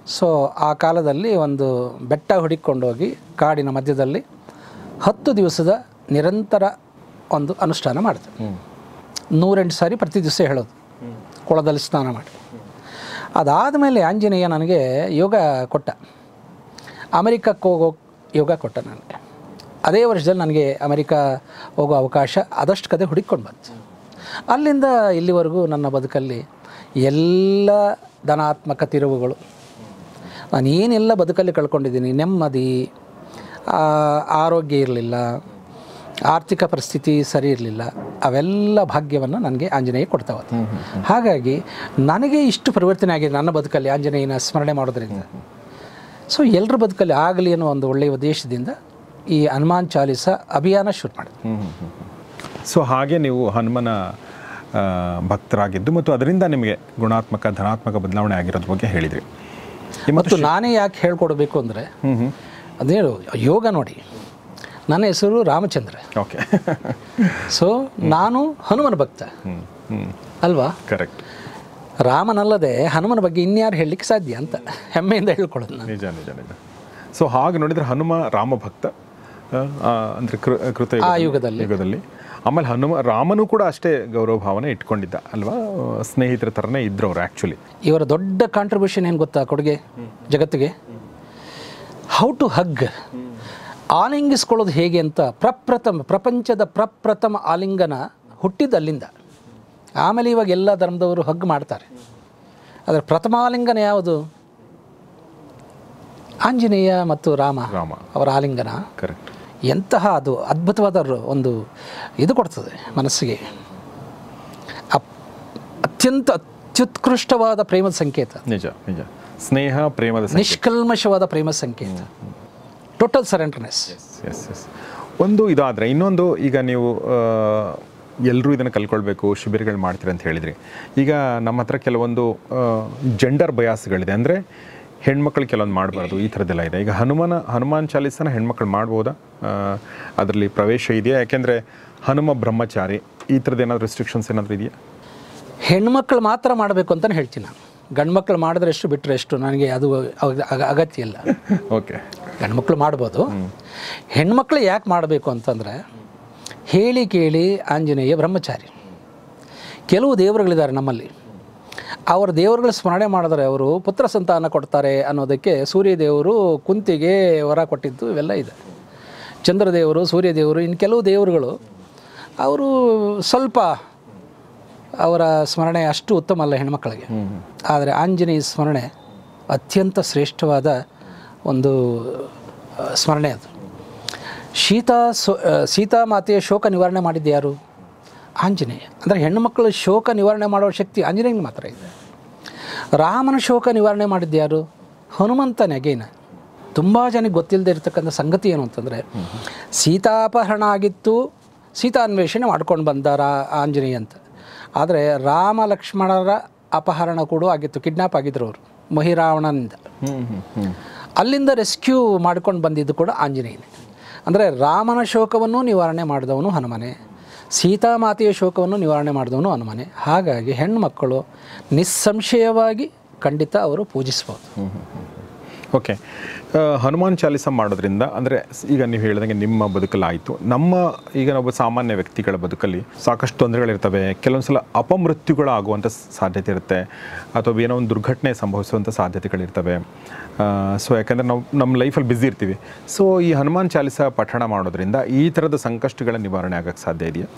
ಸೊ ಆ ಕಾಲದಲ್ಲಿ ಒಂದು ಬೆಟ್ಟ ಹುಡುಕೊಂಡೋಗಿ ಕಾಡಿನ ಮಧ್ಯದಲ್ಲಿ ಹತ್ತು ದಿವಸದ ನಿರಂತರ ಒಂದು ಅನುಷ್ಠಾನ ಮಾಡಿದೆ. ನೂರೆಂಟು ಸಾರಿ ಪ್ರತಿ ದಿವಸ ಹೇಳೋದು, ಕೊಳದಲ್ಲಿ ಸ್ನಾನ ಮಾಡಿ. ಅದಾದಮೇಲೆ ಆಂಜನೇಯ ನನಗೆ ಯೋಗ ಕೊಟ್ಟ, ಅಮೆರಿಕಕ್ಕೆ ಹೋಗೋ ಯೋಗ ಕೊಟ್ಟ ನನಗೆ. ಅದೇ ವರ್ಷದಲ್ಲಿ ನನಗೆ ಅಮೆರಿಕ ಹೋಗೋ ಅವಕಾಶ ಆದಷ್ಟು ಕತೆ ಹುಡುಕೊಂಡು ಬಂತು. ಅಲ್ಲಿಂದ ಇಲ್ಲಿವರೆಗೂ ನನ್ನ ಬದುಕಲ್ಲಿ ಎಲ್ಲ ಧನಾತ್ಮಕ ತಿರುವುಗಳು, ನಾನು ಏನೆಲ್ಲ ಬದುಕಲ್ಲಿ ಕಳ್ಕೊಂಡಿದ್ದೀನಿ, ನೆಮ್ಮದಿ, ಆರೋಗ್ಯ ಇರಲಿಲ್ಲ, ಆರ್ಥಿಕ ಪರಿಸ್ಥಿತಿ ಸರಿ ಇರಲಿಲ್ಲ, ಅವೆಲ್ಲ ಭಾಗ್ಯವನ್ನು ನನಗೆ ಆಂಜನೇಯ ಕೊಡ್ತಾ ಹೋದ. ಹಾಗಾಗಿ ನನಗೆ ಇಷ್ಟು ಪರಿವರ್ತನೆ ಆಗಿದೆ ನನ್ನ ಬದುಕಲ್ಲಿ ಆಂಜನೇಯನ ಸ್ಮರಣೆ ಮಾಡೋದ್ರಿಂದ. ಸೊ ಎಲ್ಲರ ಬದುಕಲ್ಲಿ ಆಗಲಿ ಅನ್ನೋ ಒಂದು ಒಳ್ಳೆಯ ಉದ್ದೇಶದಿಂದ ಈ ಹನುಮಾನ್ ಚಾಲೀಸ ಅಭಿಯಾನ ಶುರು ಮಾಡಿದೆ. ಸೊ ಹಾಗೆ ನೀವು ಹನುಮನ ಭಕ್ತರಾಗಿದ್ದು ಮತ್ತು ಅದರಿಂದ ನಿಮಗೆ ಗುಣಾತ್ಮಕ ಧನಾತ್ಮಕ ಬದಲಾವಣೆ ಆಗಿರೋದ್ರ ಬಗ್ಗೆ ಹೇಳಿದ್ರಿ. ಮತ್ತು ನಾನೇ ಯಾಕೆ ಹೇಳ್ಕೊಡ್ಬೇಕು ಅಂದರೆ ಅದೇ ಯೋಗ ನೋಡಿ, ನನ್ನ ಹೆಸರು ರಾಮಚಂದ್ರ. ಓಕೆ. ಸೊ ನಾನು ಹನುಮನ ಭಕ್ತ ಅಲ್ವಾ? ಕರೆಕ್ಟ್. ರಾಮನಲ್ಲದೆ ಹನುಮನ ಬಗ್ಗೆ ಇನ್ಯಾರು ಹೇಳಲಿಕ್ಕೆ ಸಾಧ್ಯ ಅಂತ ಹೆಮ್ಮೆಯಿಂದ ಹೇಳ್ಕೊಳ್ಳೋದು ನಾನು. ನಿಜ ನಿಜ ನಿಜ. ಸೊ ಹಾಗೆ ನೋಡಿದರೆ ಹನುಮ ರಾಮ ಭಕ್ತ ಅಂದರೆ ಕೃತ ಆ ಯುಗದಲ್ಲಿ ಯುಗದಲ್ಲಿ ಆಮೇಲೆ ಹನುಮ ರಾಮನೂ ಕೂಡ ಅಷ್ಟೇ ಗೌರವ ಭಾವನೆ ಇಟ್ಕೊಂಡಿದ್ದ ಅಲ್ವಾ? ಸ್ನೇಹಿತರ ಥರನೇ ಇದ್ರು ಅವರು. ಆ್ಯಕ್ಚುಲಿ ಇವರ ದೊಡ್ಡ ಕಾಂಟ್ರಿಬ್ಯೂಷನ್ ಏನು ಗೊತ್ತಾ ಕೊಡುಗೆ ಜಗತ್ತಿಗೆ? ಹೌ ಟು ಹಗ್, ಆಲಿಂಗಿಸ್ಕೊಳ್ಳೋದು ಹೇಗೆ ಅಂತ ಪ್ರಪ್ರಥಮ ಪ್ರಪಂಚದ ಪ್ರಪ್ರಥಮ ಆಲಿಂಗನ ಹುಟ್ಟಿದ್ದು ಅಲ್ಲಿಂದ. ಆಮೇಲೆ ಇವಾಗ ಎಲ್ಲ ಧರ್ಮದವರು ಹಗ್ ಮಾಡ್ತಾರೆ. ಅದರ ಪ್ರಥಮ ಆಲಿಂಗನ ಯಾವುದು? ಆಂಜನೇಯ ಮತ್ತು ರಾಮ ರಾಮ ಅವರ ಆಲಿಂಗನ. ಕರೆಕ್ಟ್. ಎಂತಹ ಅದು ಅದ್ಭುತವಾದ ಒಂದು ಇದು ಕೊಡ್ತದೆ ಮನಸ್ಸಿಗೆ, ಅತ್ಯಂತ ಅತ್ಯುತ್ಕೃಷ್ಟವಾದ ಪ್ರೇಮದ ಸಂಕೇತ. ನಿಜ ನಿಜ. ಸ್ನೇಹ ಪ್ರೇಮದ ನಿಷ್ಕಲ್ಮಶವಾದ ಪ್ರೇಮದ ಸಂಕೇತ, ಟೋಟಲ್ ಸರೆಂಡರ್ನೆಸ್. S S. ಒಂದು ಇದಾದರೆ ಇನ್ನೊಂದು, ಈಗ ನೀವು ಎಲ್ಲರೂ ಇದನ್ನು ಕಲ್ಕೊಳ್ಬೇಕು, ಶಿಬಿರಗಳು ಮಾಡ್ತೀರಿ ಅಂತ ಹೇಳಿದ್ರಿ. ಈಗ ನಮ್ಮ ಹತ್ರ ಕೆಲವೊಂದು ಜೆಂಡರ್ ಬಯಾಸ್ಗಳಿದೆ, ಅಂದರೆ ಹೆಣ್ಮಕ್ಳು ಕೆಲವೊಂದು ಮಾಡಬಾರ್ದು, ಈ ಥರದ್ದೆಲ್ಲ ಇದೆ. ಈಗ ಹನುಮನ ಹನುಮಾನ್ ಚಾಲೀಸನ ಹೆಣ್ಮಕ್ಳು ಮಾಡ್ಬೋದಾ? ಅದರಲ್ಲಿ ಪ್ರವೇಶ ಇದೆಯಾ? ಯಾಕೆಂದರೆ ಹನುಮ ಬ್ರಹ್ಮಚಾರಿ, ಈ ಥರದ್ದು ಏನಾದರೂ ರೆಸ್ಟ್ರಿಕ್ಷನ್ಸ್ ಏನಾದರೂ ಇದೆಯಾ? ಹೆಣ್ಮಕ್ಳು ಮಾತ್ರ ಮಾಡಬೇಕು ಅಂತಲೇ ಹೇಳ್ತೀನಿ ನಾನು. ಗಂಡು ಮಕ್ಕಳು ಮಾಡಿದ್ರೆ ಎಷ್ಟು ಬಿಟ್ಟರೆ ಎಷ್ಟು ನನಗೆ ಅದು ಅಗತ್ಯ ಇಲ್ಲ. ಓಕೆ. ಗಂಡು ಮಕ್ಕಳು ಮಾಡ್ಬೋದು. ಹೆಣ್ಮಕ್ಳು ಯಾಕೆ ಮಾಡಬೇಕು ಅಂತಂದರೆ, ಹೇಳಿ ಕೇಳಿ ಆಂಜನೇಯ ಬ್ರಹ್ಮಚಾರಿ. ಕೆಲವು ದೇವರುಗಳಿದ್ದಾರೆ ನಮ್ಮಲ್ಲಿ, ಅವರ ದೇವರುಗಳ ಸ್ಮರಣೆ ಮಾಡಿದ್ರೆ ಅವರು ಪುತ್ರ ಸಂತಾನ ಕೊಡ್ತಾರೆ ಅನ್ನೋದಕ್ಕೆ ಸೂರ್ಯದೇವರು ಕುಂತಿಗೆ ವರ ಕೊಟ್ಟಿದ್ದು ಇವೆಲ್ಲ ಇದೆ. ಚಂದ್ರದೇವರು, ಸೂರ್ಯದೇವರು, ಇನ್ನು ಕೆಲವು ದೇವರುಗಳು ಅವರು ಸ್ವಲ್ಪ ಅವರ ಸ್ಮರಣೆ ಅಷ್ಟು ಉತ್ತಮ ಅಲ್ಲ ಹೆಣ್ಮಕ್ಕಳಿಗೆ. ಆದರೆ ಆಂಜನೇಯ ಸ್ಮರಣೆ ಅತ್ಯಂತ ಶ್ರೇಷ್ಠವಾದ ಒಂದು ಸ್ಮರಣೆ ಅದು. ಸೀತಾ ಸೋ ಸೀತಾಮಾತೆಯ ಶೋಕ ನಿವಾರಣೆ ಮಾಡಿದ್ದು ಯಾರು? ಆಂಜನೇಯ. ಅಂದರೆ ಹೆಣ್ಣುಮಕ್ಕಳು ಶೋಕ ನಿವಾರಣೆ ಮಾಡುವ ಶಕ್ತಿ ಆಂಜನೇಯನಿಗೆ ಮಾತ್ರ ಇದೆ. ರಾಮನ ಶೋಕ ನಿವಾರಣೆ ಮಾಡಿದ್ದು ಯಾರು? ಹನುಮಂತ ನೆಗೆನ. ತುಂಬ ಜನಕ್ಕೆ ಗೊತ್ತಿಲ್ಲದೆ ಇರತಕ್ಕಂಥ ಸಂಗತಿ ಏನು ಅಂತಂದರೆ, ಸೀತಾಪಹರಣ ಆಗಿತ್ತು, ಸೀತಾನ್ವೇಷಣೆ ಮಾಡ್ಕೊಂಡು ಬಂದ ರಾ ಆಂಜನೇಯ ಅಂತ. ಆದರೆ ರಾಮ ಲಕ್ಷ್ಮಣರ ಅಪಹರಣ ಕೂಡ ಆಗಿತ್ತು, ಕಿಡ್ನಾಪ್ ಆಗಿದ್ರು ಅವರು ಮಹಿರಾವಣನಿಂದ. ಅಲ್ಲಿಂದ ರೆಸ್ಕ್ಯೂ ಮಾಡ್ಕೊಂಡು ಬಂದಿದ್ದು ಕೂಡ ಆಂಜನೇಯನೇ. ಅಂದರೆ ರಾಮನ ಶೋಕವನ್ನು ನಿವಾರಣೆ ಮಾಡಿದವನು ಹನುಮನೆ, ಸೀತಾಮಾತೆಯ ಶೋಕವನ್ನು ನಿವಾರಣೆ ಮಾಡಿದವನು ಹನುಮನೆ. ಹಾಗಾಗಿ ಹೆಣ್ಣುಮಕ್ಕಳು ನಿಸ್ಸಂಶಯವಾಗಿ ಖಂಡಿತ ಅವರು ಪೂಜಿಸ್ಬೋದು. ಓಕೆ. ಹನುಮಾನ್ ಚಾಲೀಸ ಮಾಡೋದ್ರಿಂದ ಅಂದರೆ ಈಗ ನೀವು ಹೇಳಿದಂಗೆ ನಿಮ್ಮ ಬದುಕಲ್ಲಿ ಆಯಿತು, ನಮ್ಮ ಈಗ ಒಬ್ಬ ಸಾಮಾನ್ಯ ವ್ಯಕ್ತಿಗಳ ಬದುಕಲ್ಲಿ ಸಾಕಷ್ಟು ತೊಂದರೆಗಳಿರ್ತವೆ. ಕೆಲವೊಂದು ಸಲ ಅಪಮೃತ್ಯುಗಳು ಆಗುವಂಥ ಸಾಧ್ಯತೆ ಇರುತ್ತೆ, ಅಥವಾ ಏನೋ ಒಂದು ದುರ್ಘಟನೆ ಸಂಭವಿಸುವಂಥ ಸಾಧ್ಯತೆಗಳಿರ್ತವೆ. ಸೊ ಯಾಕಂದರೆ ನಾವು ನಮ್ಮ ಲೈಫಲ್ಲಿ ಬ್ಯುಸಿ ಇರ್ತೀವಿ. ಸೊ ಈ ಹನುಮಾನ್ ಚಾಲೀಸ ಪಠಣ ಮಾಡೋದ್ರಿಂದ ಈ ಥರದ ಸಂಕಷ್ಟಗಳ ನಿವಾರಣೆ ಆಗೋಕ್ಕೆ ಸಾಧ್ಯ ಇದೆಯಾ?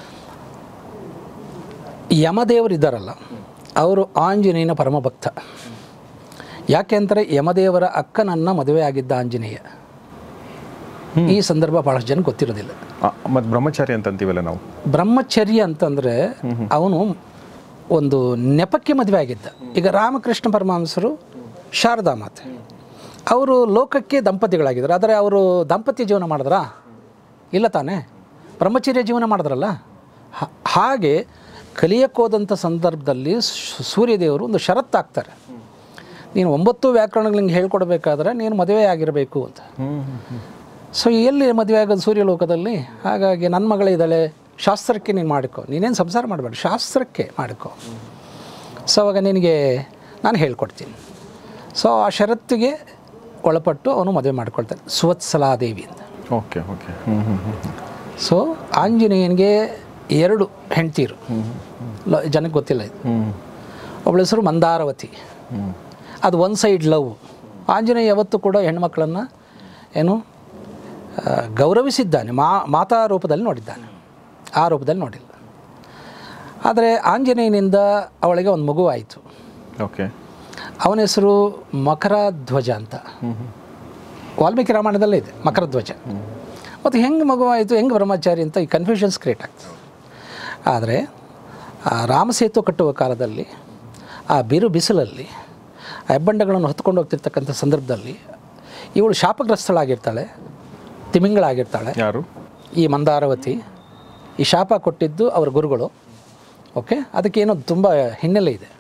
ಯಮದೇವರು ಇದ್ದಾರಲ್ಲ, ಅವರು ಆಂಜನೇಯನ ಪರಮ ಭಕ್ತ. ಯಾಕೆಂದರೆ ಯಮದೇವರ ಅಕ್ಕನನ್ನು ಮದುವೆ ಆಗಿದ್ದ ಆಂಜನೇಯ. ಈ ಸಂದರ್ಭ ಭಾಳಷ್ಟು ಜನ ಗೊತ್ತಿರೋದಿಲ್ಲ. ಮತ್ತು ಬ್ರಹ್ಮಚಾರಿ ಅಂತಂತೀವಲ್ಲ ನಾವು. ಬ್ರಹ್ಮಚರ್ಯ ಅಂತಂದರೆ ಅವನು ಒಂದು ನೆಪಕ್ಕೆ ಮದುವೆ ಆಗಿದ್ದ. ಈಗ ರಾಮಕೃಷ್ಣ ಪರಮಹಂಸರು, ಶಾರದಾ ಮಾತೆ, ಅವರು ಲೋಕಕ್ಕೆ ದಂಪತಿಗಳಾಗಿದ್ದರು. ಆದರೆ ಅವರು ದಾಂಪತ್ಯ ಜೀವನ ಮಾಡಿದ್ರಾ? ಇಲ್ಲ ತಾನೇ, ಬ್ರಹ್ಮಚರ್ಯ ಜೀವನ ಮಾಡಿದ್ರಲ್ಲ. ಹಾಗೆ ಕಲಿಯಕ್ಕೋದಂಥ ಸಂದರ್ಭದಲ್ಲಿ ಸೂರ್ಯದೇವರು ಒಂದು ಷರತ್ತಾಗ್ತಾರೆ, ನೀನು ಒಂಬತ್ತು ವ್ಯಾಕರಣಗಳಿಗೆ ಹೇಳ್ಕೊಡ್ಬೇಕಾದ್ರೆ ನೀನು ಮದುವೆ ಆಗಿರಬೇಕು ಅಂತ. ಸೊ ಎಲ್ಲಿ ಮದುವೆ ಆಗೋದು ಸೂರ್ಯಲೋಕದಲ್ಲಿ? ಹಾಗಾಗಿ ನನ್ನ ಮಗಳಿದ್ದಾಳೆ, ಶಾಸ್ತ್ರಕ್ಕೆ ನೀನು ಮಾಡಿಕೊ, ನೀನೇನು ಸಂಸಾರ ಮಾಡಬೇಡ, ಶಾಸ್ತ್ರಕ್ಕೆ ಮಾಡಿಕೊ. ಸೊ ಅವಾಗ ನಿನಗೆ ನಾನು ಹೇಳ್ಕೊಡ್ತೀನಿ. ಸೊ ಆ ಷರತ್ತಿಗೆ ಒಳಪಟ್ಟು ಅವನು ಮದುವೆ ಮಾಡ್ಕೊಳ್ತಾನೆ ಸುವತ್ಸಲಾದೇವಿ ಅಂತ. ಓಕೆ ಓಕೆ ಹ್ಞೂ ಹ್ಞೂ ಹ್ಞೂ ಸೊ ಆಂಜನೇಯನಿಗೆ ಎರಡು ಹೆಂಡ್ತೀರು, ಜನಕ್ಕೆ ಗೊತ್ತಿಲ್ಲ ಇದು. ಒಬ್ಬಳ ಹೆಸರು ಮಂದಾರವತಿ, ಅದು ಒನ್ ಸೈಡ್ ಲವ್. ಆಂಜನೇಯ ಯಾವತ್ತೂ ಕೂಡ ಹೆಣ್ಮಕ್ಳನ್ನು ಏನು ಗೌರವಿಸಿದ್ದಾನೆ, ಮಾ ಮಾತಾ ರೂಪದಲ್ಲಿ ನೋಡಿದ್ದಾನೆ, ಆ ರೂಪದಲ್ಲಿ ನೋಡಿಲ್ಲ. ಆದರೆ ಆಂಜನೇಯನಿಂದ ಅವಳಿಗೆ ಒಂದು ಮಗು ಆಯಿತು. ಓಕೆ. ಅವನ ಹೆಸರು ಮಕರಧ್ವಜ ಅಂತ, ವಾಲ್ಮೀಕಿ ರಾಮಾಯಣದಲ್ಲೇ ಇದೆ ಮಕರಧ್ವಜ. ಮತ್ತು ಹೆಂಗೆ ಮಗು ಆಯಿತು, ಹೆಂಗೆ ಬ್ರಹ್ಮಚಾರಿ ಅಂತ ಈ ಕನ್ಫ್ಯೂಷನ್ಸ್ ಕ್ರಿಯೇಟ್ ಆಗ್ತದೆ. ಆದರೆ ಆ ರಾಮಸೇತು ಕಟ್ಟುವ ಕಾಲದಲ್ಲಿ ಆ ಬಿರು ಬಿಸಿಲಲ್ಲಿ ಆ ಹೆಬ್ಬಂಡಗಳನ್ನು ಹೊತ್ಕೊಂಡು ಹೋಗ್ತಿರ್ತಕ್ಕಂಥ ಸಂದರ್ಭದಲ್ಲಿ ಇವಳು ಶಾಪಗ್ರಸ್ತಳಾಗಿರ್ತಾಳೆ, ತಿಮಿಂಗಳಾಗಿರ್ತಾಳೆ. ಯಾರು? ಈ ಮಂದಾರವತಿ. ಈ ಶಾಪ ಕೊಟ್ಟಿದ್ದು ಅವರ ಗುರುಗಳು. ಓಕೆ, ಅದಕ್ಕೇನೋ ತುಂಬ ಹಿನ್ನೆಲೆ ಇದೆ.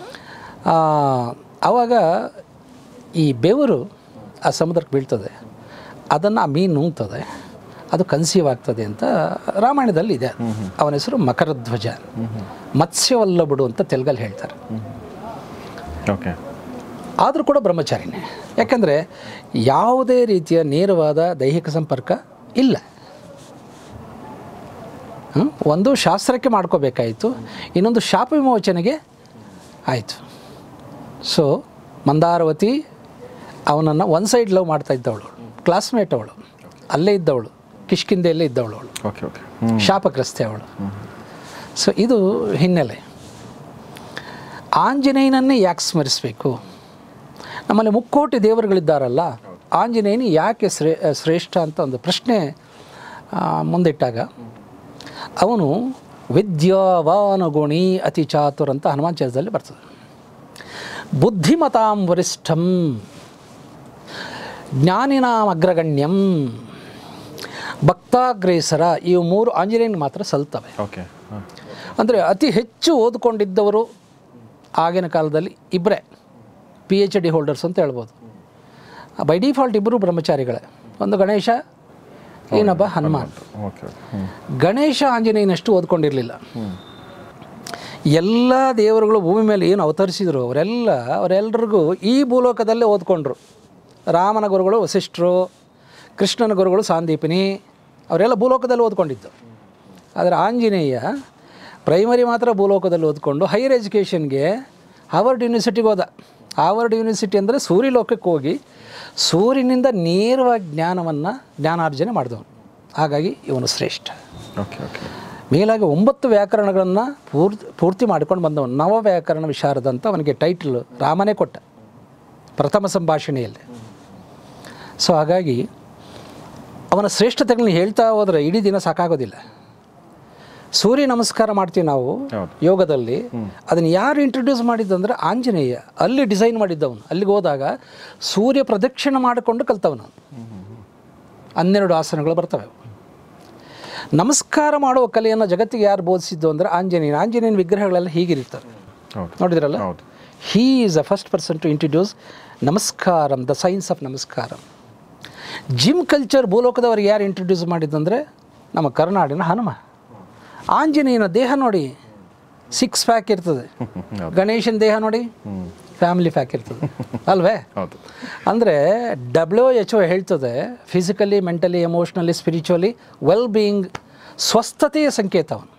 ಆವಾಗ ಈ ಬೆವರು ಆ ಸಮುದ್ರಕ್ಕೆ ಬೀಳ್ತದೆ, ಅದನ್ನು ಆ ಮೀನು ನುಂಗ್ತದೆ, ಅದು ಕನ್ಸೀವ್ ಆಗ್ತದೆ ಅಂತ ರಾಮಾಯಣದಲ್ಲಿ ಇದೆ. ಅವನ ಹೆಸರು ಮಕರಧ್ವಜ, ಮತ್ಸ್ಯವಲ್ಲಭುಡು ಅಂತ ತೆಲುಗಲ್ಲಿ ಹೇಳ್ತಾರೆ. ಓಕೆ. ಆದರೂ ಕೂಡ ಬ್ರಹ್ಮಚಾರಿನೇ, ಯಾಕೆಂದರೆ ಯಾವುದೇ ರೀತಿಯ ನೇರವಾದ ದೈಹಿಕ ಸಂಪರ್ಕ ಇಲ್ಲ. ಒಂದು ಶಾಸ್ತ್ರಕ್ಕೆ ಮಾಡ್ಕೋಬೇಕಾಯಿತು, ಇನ್ನೊಂದು ಶಾಪ ವಿಮೋಚನೆಗೆ ಆಯಿತು. ಸೊ ಮಂದಾರವತಿ ಅವನನ್ನು ಒನ್ ಸೈಡ್ ಲವ್ ಮಾಡ್ತಾ ಇದ್ದವಳು, ಕ್ಲಾಸ್ಮೇಟ್ ಅವಳು, ಅಲ್ಲೇ ಇದ್ದವಳು, ಕಿಷ್ಕಿಂದೆಯಲ್ಲೇ ಇದ್ದವಳು ಅವಳು, ಓಕೆ ಓಕೆ ಶಾಪಗ್ರಸ್ತೆ ಅವಳು. ಸೊ ಇದು ಹಿನ್ನೆಲೆ. ಆಂಜನೇಯನನ್ನೇ ಯಾಕೆ ಸ್ಮರಿಸಬೇಕು? ನಮ್ಮಲ್ಲಿ ಮುಕ್ಕೋಟಿ ದೇವರುಗಳಿದ್ದಾರಲ್ಲ, ಆಂಜನೇಯನ ಯಾಕೆ ಶ್ರೇ ಶ್ರೇಷ್ಠ ಅಂತ ಒಂದು ಪ್ರಶ್ನೆ ಮುಂದಿಟ್ಟಾಗ ಅವನು ವಿದ್ಯಾವಾನ ಗುಣಿ ಅತಿ ಚಾತುರ್ ಅಂತ ಹನುಮಾನ್ ಚಾಲಿಸದಲ್ಲಿ ಬರ್ತದೆ. ಬುದ್ಧಿಮತಾಂ ವರಿಷ್ಠಂ ಜ್ಞಾನಿನಾಂ ಅಗ್ರಗಣ್ಯಂ ಭಕ್ತಾಗ್ರೇಸರ, ಇವು ಮೂರು ಆಂಜನೇಯನಿಗೆ ಮಾತ್ರ ಸಲ್ತವೆ. ಓಕೆ. ಅಂದರೆ ಅತಿ ಹೆಚ್ಚು ಓದ್ಕೊಂಡಿದ್ದವರು ಆಗಿನ ಕಾಲದಲ್ಲಿ ಇಬ್ಬರೇ ಪಿ ಎಚ್ ಡಿ ಹೋಲ್ಡರ್ಸ್ ಅಂತ ಹೇಳ್ಬೋದು. ಬೈ ಡಿಫಾಲ್ಟ್ ಇಬ್ಬರು ಬ್ರಹ್ಮಚಾರಿಗಳೇ, ಒಂದು ಗಣೇಶ, ಏನಬ್ಬ ಹನುಮಾನ್. ಗಣೇಶ ಆಂಜನೇಯನಷ್ಟು ಓದ್ಕೊಂಡಿರಲಿಲ್ಲ. ಎಲ್ಲ ದೇವರುಗಳು ಭೂಮಿ ಮೇಲೆ ಏನು ಅವತರಿಸಿದರು ಅವರೆಲ್ಲ ಅವರೆಲ್ಲರಿಗೂ ಈ ಭೂಲೋಕದಲ್ಲೇ ಓದ್ಕೊಂಡ್ರು. ರಾಮನ ಗುರುಗಳು ವಸಿಷ್ಠರು, ಕೃಷ್ಣನ ಗುರುಗಳು ಸಾಂದೀಪಿನಿ, ಅವರೆಲ್ಲ ಭೂಲೋಕದಲ್ಲಿ ಓದ್ಕೊಂಡಿದ್ದು. ಆದರೆ ಆಂಜನೇಯ ಪ್ರೈಮರಿ ಮಾತ್ರ ಭೂಲೋಕದಲ್ಲಿ ಓದ್ಕೊಂಡು ಹೈಯರ್ ಎಜುಕೇಷನ್ಗೆ ಹಾರ್ವರ್ಡ್ ಯೂನಿವರ್ಸಿಟಿಗೆ ಹೋದ. ಹಾರ್ವರ್ಡ್ ಯೂನಿವರ್ಸಿಟಿ ಅಂದರೆ ಸೂರ್ಯಲೋಕಕ್ಕೆ ಹೋಗಿ ಸೂರ್ಯನಿಂದ ನೇರವಾಗಿ ಜ್ಞಾನವನ್ನು ಜ್ಞಾನಾರ್ಜನೆ ಮಾಡಿದವನು. ಹಾಗಾಗಿ ಇವನು ಶ್ರೇಷ್ಠ. Okay okay. ಮೇಲಾಗಿ ಒಂಬತ್ತು ವ್ಯಾಕರಣಗಳನ್ನು ಪೂರ್ತಿ ಪೂರ್ತಿ ಮಾಡ್ಕೊಂಡು ಬಂದವನು. ನವ ವ್ಯಾಕರಣ ವಿಶಾರದ ಅಂತ ಅವನಿಗೆ ಟೈಟಲ್ ರಾಮನೇ ಕೊಟ್ಟ ಪ್ರಥಮ ಸಂಭಾಷಣೆಯಲ್ಲಿ. ಸೊ ಹಾಗಾಗಿ ಅವನ ಶ್ರೇಷ್ಠತೆಗಳನ್ನ ಹೇಳ್ತಾ ಹೋದರೆ ಇಡೀ ದಿನ ಸಾಕಾಗೋದಿಲ್ಲ. ಸೂರ್ಯ ನಮಸ್ಕಾರ ಮಾಡ್ತೀವಿ ನಾವು ಯೋಗದಲ್ಲಿ, ಅದನ್ನು ಯಾರು ಇಂಟ್ರೊಡ್ಯೂಸ್ ಮಾಡಿದ್ದಂದರೆ ಆಂಜನೇಯ. ಅಲ್ಲಿ ಡಿಸೈನ್ ಮಾಡಿದ್ದವನು. ಅಲ್ಲಿಗೆ ಹೋದಾಗ ಸೂರ್ಯ ಪ್ರದಕ್ಷಿಣೆ ಮಾಡಿಕೊಂಡು ಕಲ್ತವನು. ಹನ್ನೆರಡು ಆಸನಗಳು ಬರ್ತವೆ. ನಮಸ್ಕಾರ ಮಾಡುವ ಕಲೆಯನ್ನು ಜಗತ್ತಿಗೆ ಯಾರು ಬೋಧಿಸಿದ್ದು ಅಂದರೆ ಆಂಜನೇಯ. ಆಂಜನೇಯನ ವಿಗ್ರಹಗಳೆಲ್ಲ ಹೀಗಿರ್ತಾರೆ, ನೋಡಿದ್ರಲ್ಲ. He is a first person to introduce ನಮಸ್ಕಾರಂ, ದ ಸೈನ್ಸ್ ಆಫ್ ನಮಸ್ಕಾರಂ. ಜಿಮ್ ಕಲ್ಚರ್ ಭೂಲೋಕದವ್ರಿಗೆ ಯಾರು ಇಂಟ್ರೊಡ್ಯೂಸ್ ಮಾಡಿದ್ದಂದರೆ ನಮ್ಮ ಕರ್ನಾಡಿನ ಹನುಮ. ಆಂಜನೇಯನ ದೇಹ ನೋಡಿ ಸಿಕ್ಸ್ ಪ್ಯಾಕ್ ಇರ್ತದೆ, ಗಣೇಶನ ದೇಹ ನೋಡಿ ಫ್ಯಾಮಿಲಿ ಪ್ಯಾಕ್ ಇರ್ತದೆ ಅಲ್ವೇ? ಅಂದರೆ ಡಬ್ಲ್ಯೂ ಎಚ್ ಒ ಹೇಳ್ತದೆ, physically, mentally, emotionally, spiritually well being, ಸ್ವಸ್ಥತೆಯ ಸಂಕೇತ ಅವನು.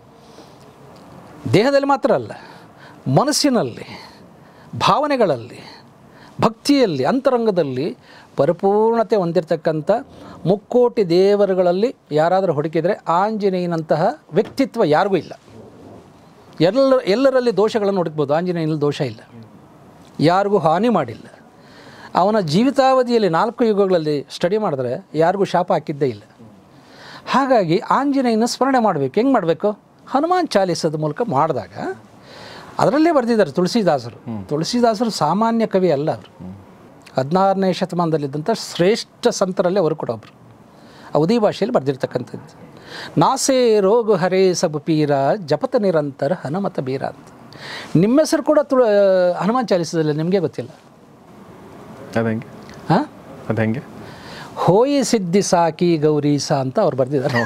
ದೇಹದಲ್ಲಿ ಮಾತ್ರ ಅಲ್ಲ, ಮನಸ್ಸಿನಲ್ಲಿ, ಭಾವನೆಗಳಲ್ಲಿ, ಭಕ್ತಿಯಲ್ಲಿ, ಅಂತರಂಗದಲ್ಲಿ ಪರಿಪೂರ್ಣತೆ ಹೊಂದಿರತಕ್ಕಂಥ ಮುಕ್ಕೋಟಿ ದೇವರುಗಳಲ್ಲಿ ಯಾರಾದರೂ ಹುಡುಕಿದರೆ ಆಂಜನೇಯನಂತಹ ವ್ಯಕ್ತಿತ್ವ ಯಾರಿಗೂ ಇಲ್ಲ. ಎಲ್ಲ ಎಲ್ಲರಲ್ಲಿ ದೋಷಗಳನ್ನು ಹುಡುಕ್ಬೋದು, ಆಂಜನೇಯನಲ್ಲಿ ದೋಷ ಇಲ್ಲ, ಯಾರಿಗೂ ಹಾನಿ ಮಾಡಿಲ್ಲ. ಅವನ ಜೀವಿತಾವಧಿಯಲ್ಲಿ ನಾಲ್ಕು ಯುಗಗಳಲ್ಲಿ ಸ್ಟಡಿ ಮಾಡಿದ್ರೆ ಯಾರಿಗೂ ಶಾಪ ಹಾಕಿದ್ದೇ ಇಲ್ಲ. ಹಾಗಾಗಿ ಆಂಜನೇಯನ ಸ್ಮರಣೆ ಮಾಡಬೇಕು. ಹೆಂಗೆ ಮಾಡಬೇಕು? ಹನುಮಾನ್ ಚಾಲಿಸದ ಮೂಲಕ ಮಾಡಿದಾಗ ಅದರಲ್ಲೇ ಬರೆದಿದ್ದಾರೆ ತುಳಸಿದಾಸರು. ತುಳಸಿದಾಸರು ಸಾಮಾನ್ಯ ಕವಿ ಅಲ್ಲ. ಅವರು ಹದಿನಾರನೇ ಶತಮಾನದಲ್ಲಿದ್ದಂಥ ಶ್ರೇಷ್ಠ ಸಂತರಲ್ಲಿ ಅವರು ಕೂಡ ಒಬ್ಬರು. ಅವಧಿ ಭಾಷೆಯಲ್ಲಿ ಬರೆದಿರ್ತಕ್ಕಂಥದ್ದು. ನಾಸೆ ರೋಗ ಹರೇ ಸಬ್ ಪೀರ ಜಪತ ನಿರಂತರ ಹನುಮತ ಬೀರ ಅಂತ. ನಿಮ್ಮ ಹೆಸರು ಕೂಡ ತುಳ ಹನುಮಾನ್ ಚಾಲಿಸದಲ್ಲಿ ನಿಮಗೆ ಗೊತ್ತಿಲ್ಲ. ಅದಂಗೆ ಹಾಂ ಅದಂಗೆ ಹೋಯಿ ಸಿದ್ಧಿ ಸಾಕಿ ಗೌರೀಸ ಅಂತ ಅವ್ರು ಬರೆದಿದ್ದಾರೆ.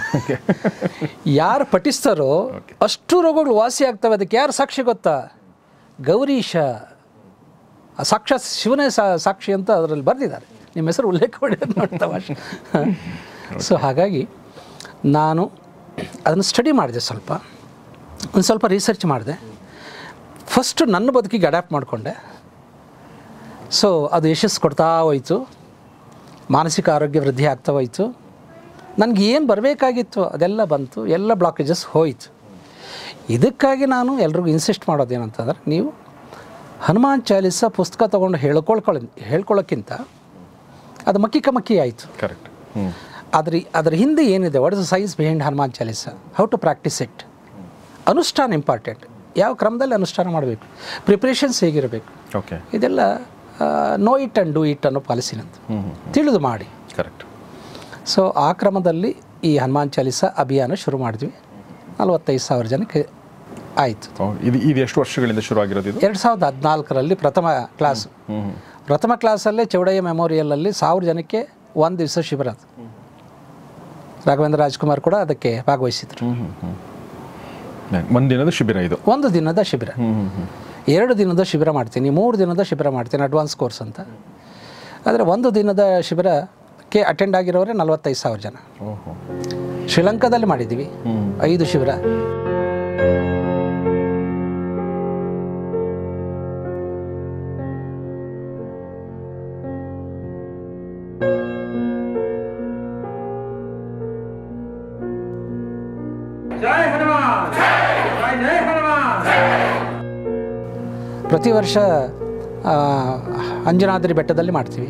ಯಾರು ಪಠಿಸ್ತಾರೋ ಅಷ್ಟು ರೋಗಗಳು ವಾಸಿ ಆಗ್ತವೆ. ಅದಕ್ಕೆ ಯಾರು ಸಾಕ್ಷಿ ಗೊತ್ತಾ? ಗೌರೀಶ, ಸಾಕ್ಷಾತ್ ಶಿವನೇ ಸಾಕ್ಷಿ ಅಂತ ಅದರಲ್ಲಿ ಬರೆದಿದ್ದಾರೆ. ನಿಮ್ಮ ಹೆಸರು ಉಲ್ಲೇಖ ಮಾಡಿ ಮಾಡ್ತಾ ಭಾಷೆ. ಸೊ ಹಾಗಾಗಿ ನಾನು ಅದನ್ನು ಸ್ಟಡಿ ಮಾಡಿದೆ, ಸ್ವಲ್ಪ ಒಂದು ಸ್ವಲ್ಪ ರಿಸರ್ಚ್ ಮಾಡಿದೆ. ಫಸ್ಟು ನನ್ನ ಬದುಕಿಗೆ ಅಡ್ಯಾಪ್ಟ್ ಮಾಡಿಕೊಂಡೆ. ಸೊ ಅದು ಯಶಸ್ಸು ಕೊಡ್ತಾ ಹೋಯಿತು, ಮಾನಸಿಕ ಆರೋಗ್ಯ ವೃದ್ಧಿ ಆಗ್ತಾ ಹೋಯಿತು. ನನಗೆ ಏನು ಬರಬೇಕಾಗಿತ್ತು ಅದೆಲ್ಲ ಬಂತು, ಎಲ್ಲ ಬ್ಲಾಕೇಜಸ್ ಹೋಯಿತು. ಇದಕ್ಕಾಗಿ ನಾನು ಎಲ್ರಿಗೂ ಇನ್ಸಿಸ್ಟ್ ಮಾಡೋದೇನಂತಂದ್ರೆ, ನೀವು ಹನುಮಾನ್ ಚಾಲೀಸ ಪುಸ್ತಕ ತೊಗೊಂಡು ಹೇಳ್ಕೊಳ್ಕೊಳ್ಳಿ ಹೇಳ್ಕೊಳ್ಳೋಕ್ಕಿಂತ ಅದು ಮಕ್ಕಿಕ ಮಕ್ಕಿ ಆಯಿತು. ಕರೆಕ್ಟ್. ಅದ್ರ ಅದ್ರ ಹಿಂದೆ ಏನಿದೆ, what is the science behind Hanuman Chalisa, how to practise it, ಅನುಷ್ಠಾನ ಇಂಪಾರ್ಟೆಂಟ್, ಯಾವ ಕ್ರಮದಲ್ಲಿ ಅನುಷ್ಠಾನ ಮಾಡಬೇಕು, ಪ್ರಿಪ್ರೇಷನ್ಸ್ ಹೇಗಿರಬೇಕು, ಓಕೆ, ಇದೆಲ್ಲ know it and do it ಅನ್ನೋ ಪಾಲಿಸಿನಂತ ತಿಳಿದು ಮಾಡಿ. ಕರೆಕ್ಟ್. ಸೊ ಆ ಕ್ರಮದಲ್ಲಿ ಈ ಹನುಮಾನ್ ಚಾಲೀಸ ಅಭಿಯಾನ ಶುರು ಮಾಡಿದ್ವಿ. ನಲವತ್ತೈದು ಸಾವಿರ ಜನಕ್ಕೆ ಆಯಿತು. ಇದು ಇದು ಎಷ್ಟು ವರ್ಷಗಳಿಂದ ಶುರು ಆಗಿರೋದು? ಇದು ಎರಡು ಸಾವಿರದ ಹದಿನಾಲ್ಕರಲ್ಲಿ ಪ್ರಥಮ ಕ್ಲಾಸು. ಪ್ರಥಮ ಕ್ಲಾಸಲ್ಲೇ ಚೌಡಯ್ಯ ಮೆಮೋರಿಯಲಲ್ಲಿ ಸಾವಿರ ಜನಕ್ಕೆ ಒಂದು ದಿವಸ ಶಿಬಿರ. ಅದು ರಾಘವೇಂದ್ರ ರಾಜ್ಕುಮಾರ್ ಕೂಡ ಅದಕ್ಕೆ ಭಾಗವಹಿಸಿದ್ರು. ಒಂದು ದಿನದ ಶಿಬಿರ ಇದು. ಒಂದು ದಿನದ ಶಿಬಿರ, ಎರಡು ದಿನದ ಶಿಬಿರ ಮಾಡ್ತೀನಿ, ಮೂರು ದಿನದ ಶಿಬಿರ ಮಾಡ್ತೀನಿ, ಅಡ್ವಾನ್ಸ್ ಕೋರ್ಸ್ ಅಂತ. ಆದರೆ ಒಂದು ದಿನದ ಶಿಬಿರಕ್ಕೆ ಅಟೆಂಡ್ ಆಗಿರೋರೆ ನಲವತ್ತೈದು ಸಾವಿರ ಜನ. ಶ್ರೀಲಂಕಾದಲ್ಲಿ ಮಾಡಿದ್ದೀವಿ ಐದು ಶಿಬಿರ. ಪ್ರತಿ ವರ್ಷ ಅಂಜನಾದ್ರಿ ಬೆಟ್ಟದಲ್ಲಿ ಮಾಡ್ತೀವಿ.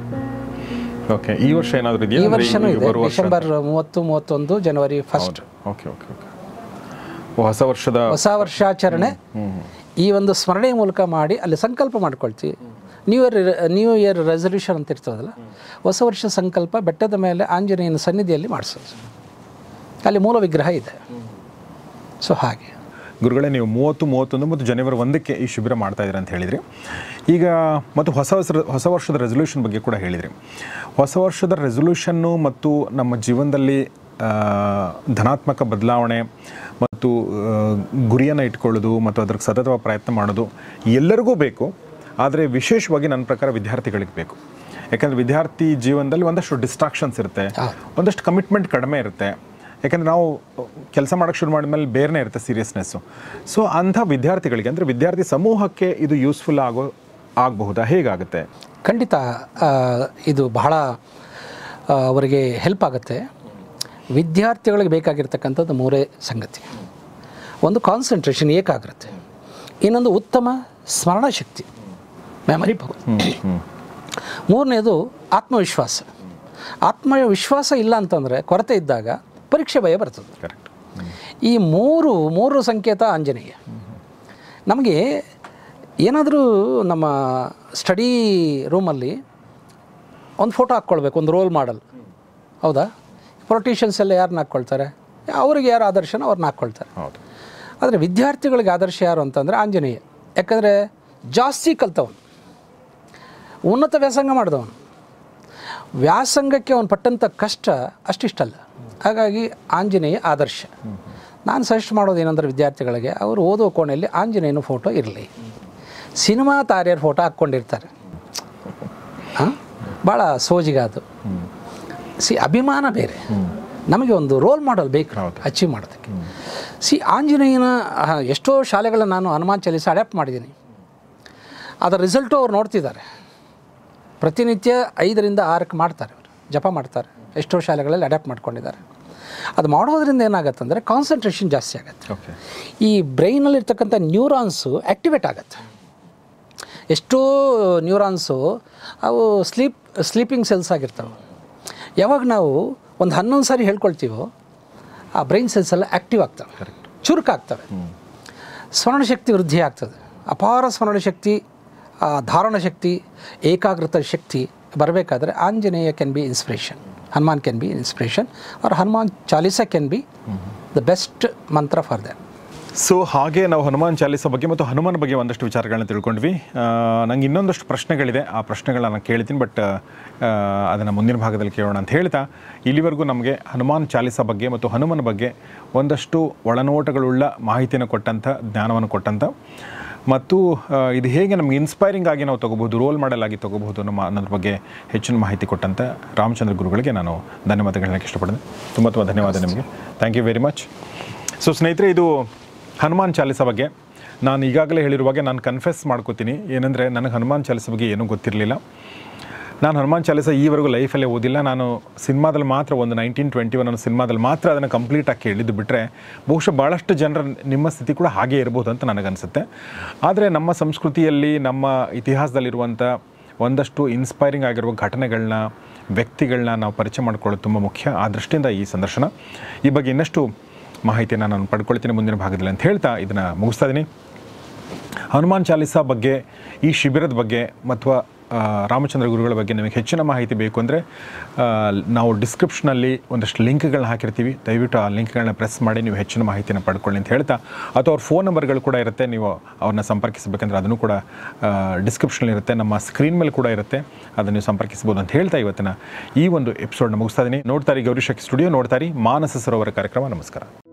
ಓಕೆ, ಈ ವರ್ಷ ಏನಾದರೂ ಇದೆಯಾ? ಈ ವರ್ಷನೂ ಇದೆ, ಡಿಸೆಂಬರ್ ಮೂವತ್ತು ಮೂವತ್ತೊಂದು ಜನವರಿ ಫಸ್ಟ್. ಓಕೆ ಓಕೆ ಓಕೆ ಹೊಸ ವರ್ಷದ ಹೊಸ ವರ್ಷಾಚರಣೆ ಈ ಒಂದು ಸ್ಮರಣೆ ಮೂಲಕ ಮಾಡಿ ಅಲ್ಲಿ ಸಂಕಲ್ಪ ಮಾಡ್ಕೊಳ್ತೀವಿ. New year new year resolution ಅಂತ ಇರ್ತದಲ್ಲ, ಹೊಸ ವರ್ಷ ಸಂಕಲ್ಪ ಬೆಟ್ಟದ ಮೇಲೆ ಆಂಜನೇಯನ ಸನ್ನಿಧಿಯಲ್ಲಿ ಮಾಡಿಸೋದು. ಅಲ್ಲಿ ಮೂಲ ವಿಗ್ರಹ ಇದೆ. ಸೊ ಹಾಗೆ ಗುರುಗಳೇ, ನೀವು ಮೂವತ್ತು ಮೂವತ್ತೊಂದು ಮತ್ತು ಜನವರಿ ಒಂದಕ್ಕೆ ಈ ಶಿಬಿರ ಮಾಡ್ತಾ ಇದ್ದೀರಾ ಅಂತ ಹೇಳಿದ್ರಿ. ಈಗ ಮತ್ತು ಹೊಸ ವರ್ಷ ಹೊಸ ವರ್ಷದ ರೆಸಲ್ಯೂಷನ್ ಬಗ್ಗೆ ಕೂಡ ಹೇಳಿದ್ರಿ. ಹೊಸ ವರ್ಷದ ರೆಸಲ್ಯೂಷನ್ನು ಮತ್ತು ನಮ್ಮ ಜೀವನದಲ್ಲಿ ಧನಾತ್ಮಕ ಬದಲಾವಣೆ ಮತ್ತು ಗುರಿಯನ್ನು ಇಟ್ಕೊಳ್ಳೋದು ಮತ್ತು ಅದಕ್ಕೆ ಸತತವಾಗಿ ಪ್ರಯತ್ನ ಮಾಡೋದು ಎಲ್ಲರಿಗೂ ಬೇಕು. ಆದರೆ ವಿಶೇಷವಾಗಿ ನನ್ನ ಪ್ರಕಾರ ವಿದ್ಯಾರ್ಥಿಗಳಿಗೆ ಬೇಕು. ಯಾಕಂದರೆ ವಿದ್ಯಾರ್ಥಿ ಜೀವನದಲ್ಲಿ ಒಂದಷ್ಟು ಡಿಸ್ಟ್ರಾಕ್ಷನ್ಸ್ ಇರುತ್ತೆ, ಒಂದಷ್ಟು ಕಮಿಟ್ಮೆಂಟ್ ಕಡಿಮೆ ಇರುತ್ತೆ. ಯಾಕಂದರೆ ನಾವು ಕೆಲಸ ಮಾಡೋಕ್ಕೆ ಶುರು ಮಾಡಿದ್ಮೇಲೆ ಬೇರೆನೇ ಇರುತ್ತೆ ಸೀರಿಯಸ್ನೆಸ್ಸು. ಸೊ ಅಂಥ ವಿದ್ಯಾರ್ಥಿಗಳಿಗೆ, ಅಂದರೆ ವಿದ್ಯಾರ್ಥಿ ಸಮೂಹಕ್ಕೆ ಇದು ಯೂಸ್ಫುಲ್ ಆಗೋ ಆಗಬಹುದಾ, ಹೇಗಾಗುತ್ತೆ? ಖಂಡಿತ ಇದು ಬಹಳ ಅವರಿಗೆ ಹೆಲ್ಪ್ ಆಗುತ್ತೆ. ವಿದ್ಯಾರ್ಥಿಗಳಿಗೆ ಬೇಕಾಗಿರ್ತಕ್ಕಂಥದ್ದು ಮೂರೇ ಸಂಗತಿ. ಒಂದು ಕಾನ್ಸಂಟ್ರೇಷನ್, ಏಕಾಗ್ರತೆ. ಇನ್ನೊಂದು ಉತ್ತಮ ಸ್ಮರಣಶಕ್ತಿ, ಮೆಮರಿ ಪವರ್. ಮೂರನೇದು ಆತ್ಮವಿಶ್ವಾಸ. ಆತ್ಮವಿಶ್ವಾಸ ಇಲ್ಲ ಅಂತಂದರೆ, ಕೊರತೆ ಇದ್ದಾಗ ಪರೀಕ್ಷೆ ಭಯ ಬರ್ತದೆ. ಕರೆಕ್ಟ್. ಈ ಮೂರು ಮೂರು ಸಂಕೇತ ಆಂಜನೇಯ. ನಮಗೆ ಏನಾದರೂ ನಮ್ಮ ಸ್ಟಡಿ ರೂಮಲ್ಲಿ ಒಂದು ಫೋಟೋ ಹಾಕ್ಕೊಳ್ಬೇಕು, ಒಂದು ರೋಲ್ ಮಾಡಲ್, ಹೌದಾ? ಪೊಲಿಟಿಷಿಯನ್ಸ್ ಎಲ್ಲ ಯಾರನ್ನ ಹಾಕ್ಕೊಳ್ತಾರೆ, ಅವ್ರಿಗೆ ಯಾರು ಆದರ್ಶನ ಅವ್ರನ್ನ ಹಾಕ್ಕೊಳ್ತಾರೆ. ಹೌದು. ಆದರೆ ವಿದ್ಯಾರ್ಥಿಗಳಿಗೆ ಆದರ್ಶ ಯಾರು ಅಂತಂದರೆ ಆಂಜನೇಯ. ಯಾಕಂದರೆ ಜಾಸ್ತಿ ಕಲ್ತವನು, ಉನ್ನತ ವ್ಯಾಸಂಗ ಮಾಡಿದವನು, ವ್ಯಾಸಂಗಕ್ಕೆ ಅವನು ಪಟ್ಟಂಥ ಕಷ್ಟ ಅಷ್ಟಿಷ್ಟಲ್ಲ. ಹಾಗಾಗಿ ಆಂಜನೇಯ ಆದರ್ಶ. ನಾನು ಸಜೆಸ್ಟ್ ಮಾಡೋದು ಏನಂದ್ರೆ ವಿದ್ಯಾರ್ಥಿಗಳಿಗೆ, ಅವರು ಓದೋ ಕೋಣೆಯಲ್ಲಿ ಆಂಜನೇಯನ ಫೋಟೋ ಇರಲಿ. ಸಿನಿಮಾ ತಾರೆಯರ ಫೋಟೋ ಹಾಕ್ಕೊಂಡಿರ್ತಾರೆ, ಹಾಂ, ಭಾಳ ಸೋಜಿಗ ಅದು. ಸಿ ಅಭಿಮಾನ ಬೇರೆ, ನಮಗೆ ಒಂದು ರೋಲ್ ಮಾಡಲ್ ಬೇಕು ಅಚೀವ್ ಮಾಡೋದಕ್ಕೆ. ಸಿ ಆಂಜನೇಯನ ಎಷ್ಟೋ ಶಾಲೆಗಳನ್ನ ನಾನು ಹನುಮಾನ್ ಚಾಲೀಸ ಅಡ್ಯಾಪ್ಟ್ ಮಾಡಿದ್ದೀನಿ. ಅದರ ರಿಸಲ್ಟು ಅವ್ರು ನೋಡ್ತಿದ್ದಾರೆ. ಪ್ರತಿನಿತ್ಯ ಐದರಿಂದ ಆರಕ್ಕೆ ಮಾಡ್ತಾರೆ, ಅವರು ಜಪ ಮಾಡ್ತಾರೆ. ಎಷ್ಟೋ ಶಾಲೆಗಳಲ್ಲಿ ಅಡ್ಯಾಪ್ಟ್ ಮಾಡ್ಕೊಂಡಿದ್ದಾರೆ. ಅದು ಮಾಡೋದ್ರಿಂದ ಏನಾಗುತ್ತೆ ಅಂದರೆ ಕಾನ್ಸಂಟ್ರೇಷನ್ ಜಾಸ್ತಿ ಆಗುತ್ತೆ. ಈ ಬ್ರೈನಲ್ಲಿರ್ತಕ್ಕಂಥ ನ್ಯೂರಾನ್ಸು ಆ್ಯಕ್ಟಿವೇಟ್ ಆಗುತ್ತೆ. ಎಷ್ಟೋ ನ್ಯೂರಾನ್ಸು ಅವು ಸ್ಲೀಪ್ ಸ್ಲೀಪಿಂಗ್ ಸೆಲ್ಸ್ ಆಗಿರ್ತವೆ. ಯಾವಾಗ ನಾವು ಒಂದು ಹನ್ನೊಂದು ಸಾರಿ ಹೇಳ್ಕೊಳ್ತೀವೋ ಆ ಬ್ರೈನ್ ಸೆಲ್ಸ್ ಎಲ್ಲ ಆ್ಯಕ್ಟಿವ್ ಆಗ್ತವೆ, ಚುರುಕಾಗ್ತವೆ, ಸ್ಮರಣಶಕ್ತಿ ವೃದ್ಧಿ ಆಗ್ತದೆ. ಅಪಾರ ಸ್ಮರಣಶಕ್ತಿ, ಧಾರಣ ಶಕ್ತಿ, ಏಕಾಗ್ರತ ಶಕ್ತಿ ಬರಬೇಕಾದ್ರೆ Anjaneya can be inspiration, Hanuman can be inspiration, or Hanuman Chalisa can be the best mantra for that. So ಹಾಗೆ ನಾವು ಹನುಮಾನ್ ಚಾಲೀಸ ಬಗ್ಗೆ ಮತ್ತು ಹನುಮಾನ್ ಬಗ್ಗೆ ಒಂದಷ್ಟು ವಿಚಾರಗಳನ್ನ ತಿಳ್ಕೊಂಡ್ವಿ. ನಂಗೆ ಇನ್ನೊಂದಷ್ಟು ಪ್ರಶ್ನೆಗಳಿದೆ, ಆ ಪ್ರಶ್ನೆಗಳನ್ನ ನಾನು ಕೇಳ್ತೀನಿ, ಬಟ್ ಅದನ್ನು ಮುಂದಿನ ಭಾಗದಲ್ಲಿ ಕೇಳೋಣ ಅಂತ ಹೇಳ್ತಾ, ಇಲ್ಲಿವರೆಗೂ ನಮಗೆ ಹನುಮಾನ್ ಚಾಲೀಸ ಬಗ್ಗೆ ಮತ್ತು ಹನುಮನ ಬಗ್ಗೆ ಒಂದಷ್ಟು ಒಳನೋಟಗಳುಳ್ಳ ಮಾಹಿತಿಯನ್ನು ಕೊಟ್ಟಂಥ, ಜ್ಞಾನವನ್ನು ಕೊಟ್ಟಂಥ ಮತ್ತು ಆ, ಇದು ಹೇಗೆ ನಮಗೆ ಇನ್ಸ್ಪೈರಿಂಗ್ ಆಗಿ ನಾವು ತೊಗೋಬಹುದು, ರೋಲ್ ಮಾಡೆಲ್ ಆಗಿ ತೊಗೋಬಹುದು ನಮ್ಮ ಅನ್ನೋದ್ರ ಬಗ್ಗೆ ಹೆಚ್ಚಿನ ಮಾಹಿತಿ ಕೊಟ್ಟಂಥ ರಾಮಚಂದ್ರ ಗುರುಗಳಿಗೆ ನಾನು ಧನ್ಯವಾದಗಳನ್ನ ಇಷ್ಟಪಡ್ತೀನಿ. ತುಂಬ ತುಂಬ ಧನ್ಯವಾದ ನಿಮಗೆ. Thank you very much. So ಸ್ನೇಹಿತರೆ, ಇದು ಹನುಮಾನ್ ಚಾಲಿಸ ಬಗ್ಗೆ ನಾನು ಈಗಾಗಲೇ ಹೇಳಿರುವಾಗೆ ನಾನು ಕನ್ಫೆಸ್ ಮಾಡ್ಕೋತೀನಿ. ಏನಂದರೆ ನನಗೆ ಹನುಮಾನ್ ಚಾಲಿಸ ಬಗ್ಗೆ ಏನೂ ಗೊತ್ತಿರಲಿಲ್ಲ. ನಾನು ಹನುಮಾನ್ ಚಾಲಿಸ ಈವರೆಗೂ ಲೈಫಲ್ಲೇ ಓದಿಲ್ಲ. ನಾನು ಸಿನಿಮಾದಲ್ಲಿ ಮಾತ್ರ ಒಂದು ನೈನ್ಟೀನ್ ಟ್ವೆಂಟಿ ಒನ್ ಅನ್ನೋ ಸಿನಿಮಾದಲ್ಲಿ ಮಾತ್ರ ಅದನ್ನು ಕಂಪ್ಲೀಟಾಗಿ ಕೇಳಿದ್ದು ಬಿಟ್ಟರೆ ಬಹುಶಃ ಭಾಳಷ್ಟು ಜನರ ನಿಮ್ಮ ಸ್ಥಿತಿ ಕೂಡ ಹಾಗೇ ಇರ್ಬೋದು ಅಂತ ನನಗನ್ಸುತ್ತೆ. ಆದರೆ ನಮ್ಮ ಸಂಸ್ಕೃತಿಯಲ್ಲಿ, ನಮ್ಮ ಇತಿಹಾಸದಲ್ಲಿರುವಂಥ ಒಂದಷ್ಟು ಇನ್ಸ್ಪೈರಿಂಗ್ ಆಗಿರುವ ಘಟನೆಗಳನ್ನ, ವ್ಯಕ್ತಿಗಳನ್ನ ನಾವು ಪರಿಚಯ ಮಾಡ್ಕೊಳ್ಳೋದು ತುಂಬ ಮುಖ್ಯ. ಆ ದೃಷ್ಟಿಯಿಂದ ಈ ಸಂದರ್ಶನ. ಈ ಬಗ್ಗೆ ಇನ್ನಷ್ಟು ಮಾಹಿತಿಯನ್ನು ನಾನು ಪಡ್ಕೊಳ್ತೀನಿ ಮುಂದಿನ ಭಾಗದಲ್ಲಿ ಅಂತ ಹೇಳ್ತಾ ಇದನ್ನು ಮುಗಿಸ್ತಾ ಇದ್ದೀನಿ. ಹನುಮಾನ್ ಚಾಲಿಸ ಬಗ್ಗೆ, ಈ ಶಿಬಿರದ ಬಗ್ಗೆ ಮತ್ತು ರಾಮಚಂದ್ರ ಗುರುಗಳ ಬಗ್ಗೆ ನಿಮಗೆ ಹೆಚ್ಚಿನ ಮಾಹಿತಿ ಬೇಕು ಅಂದರೆ ನಾವು ಡಿಸ್ಕ್ರಿಪ್ಷನಲ್ಲಿ ಒಂದಷ್ಟು ಲಿಂಕ್ಗಳನ್ನ ಹಾಕಿರ್ತೀವಿ. ದಯವಿಟ್ಟು ಆ ಲಿಂಕ್ಗಳನ್ನ ಪ್ರೆಸ್ ಮಾಡಿ ನೀವು ಹೆಚ್ಚಿನ ಮಾಹಿತಿಯನ್ನು ಪಡ್ಕೊಳ್ಳಿ ಅಂತ ಹೇಳ್ತಾ, ಅಥವಾ ಅವ್ರ ಫೋನ್ ನಂಬರ್ಗಳು ಕೂಡ ಇರುತ್ತೆ, ನೀವು ಅವ್ರನ್ನ ಸಂಪರ್ಕಿಸಬೇಕಂದ್ರೆ ಅದನ್ನು ಕೂಡ ಡಿಸ್ಕ್ರಿಪ್ಷನಲ್ಲಿ ಇರುತ್ತೆ, ನಮ್ಮ ಸ್ಕ್ರೀನ್ ಮೇಲೆ ಕೂಡ ಇರುತ್ತೆ, ಅದನ್ನು ನೀವು ಸಂಪರ್ಕಿಸ್ಬೋದು ಅಂತ ಹೇಳ್ತಾ ಇವತ್ತಿನ ಈ ಒಂದು ಎಪಿಸೋಡ್ನ ಮುಗಿಸ್ತಾ ಇದ್ದೀನಿ. ನೋಡ್ತಾ ಇರಿ ಗೌರಿ ಶಕ್ತಿ ಸ್ಟುಡಿಯೋ, ನೋಡ್ತಾ ಇರಿ ಮಾನಸ ಸರೋವರ ಕಾರ್ಯಕ್ರಮ. ನಮಸ್ಕಾರ.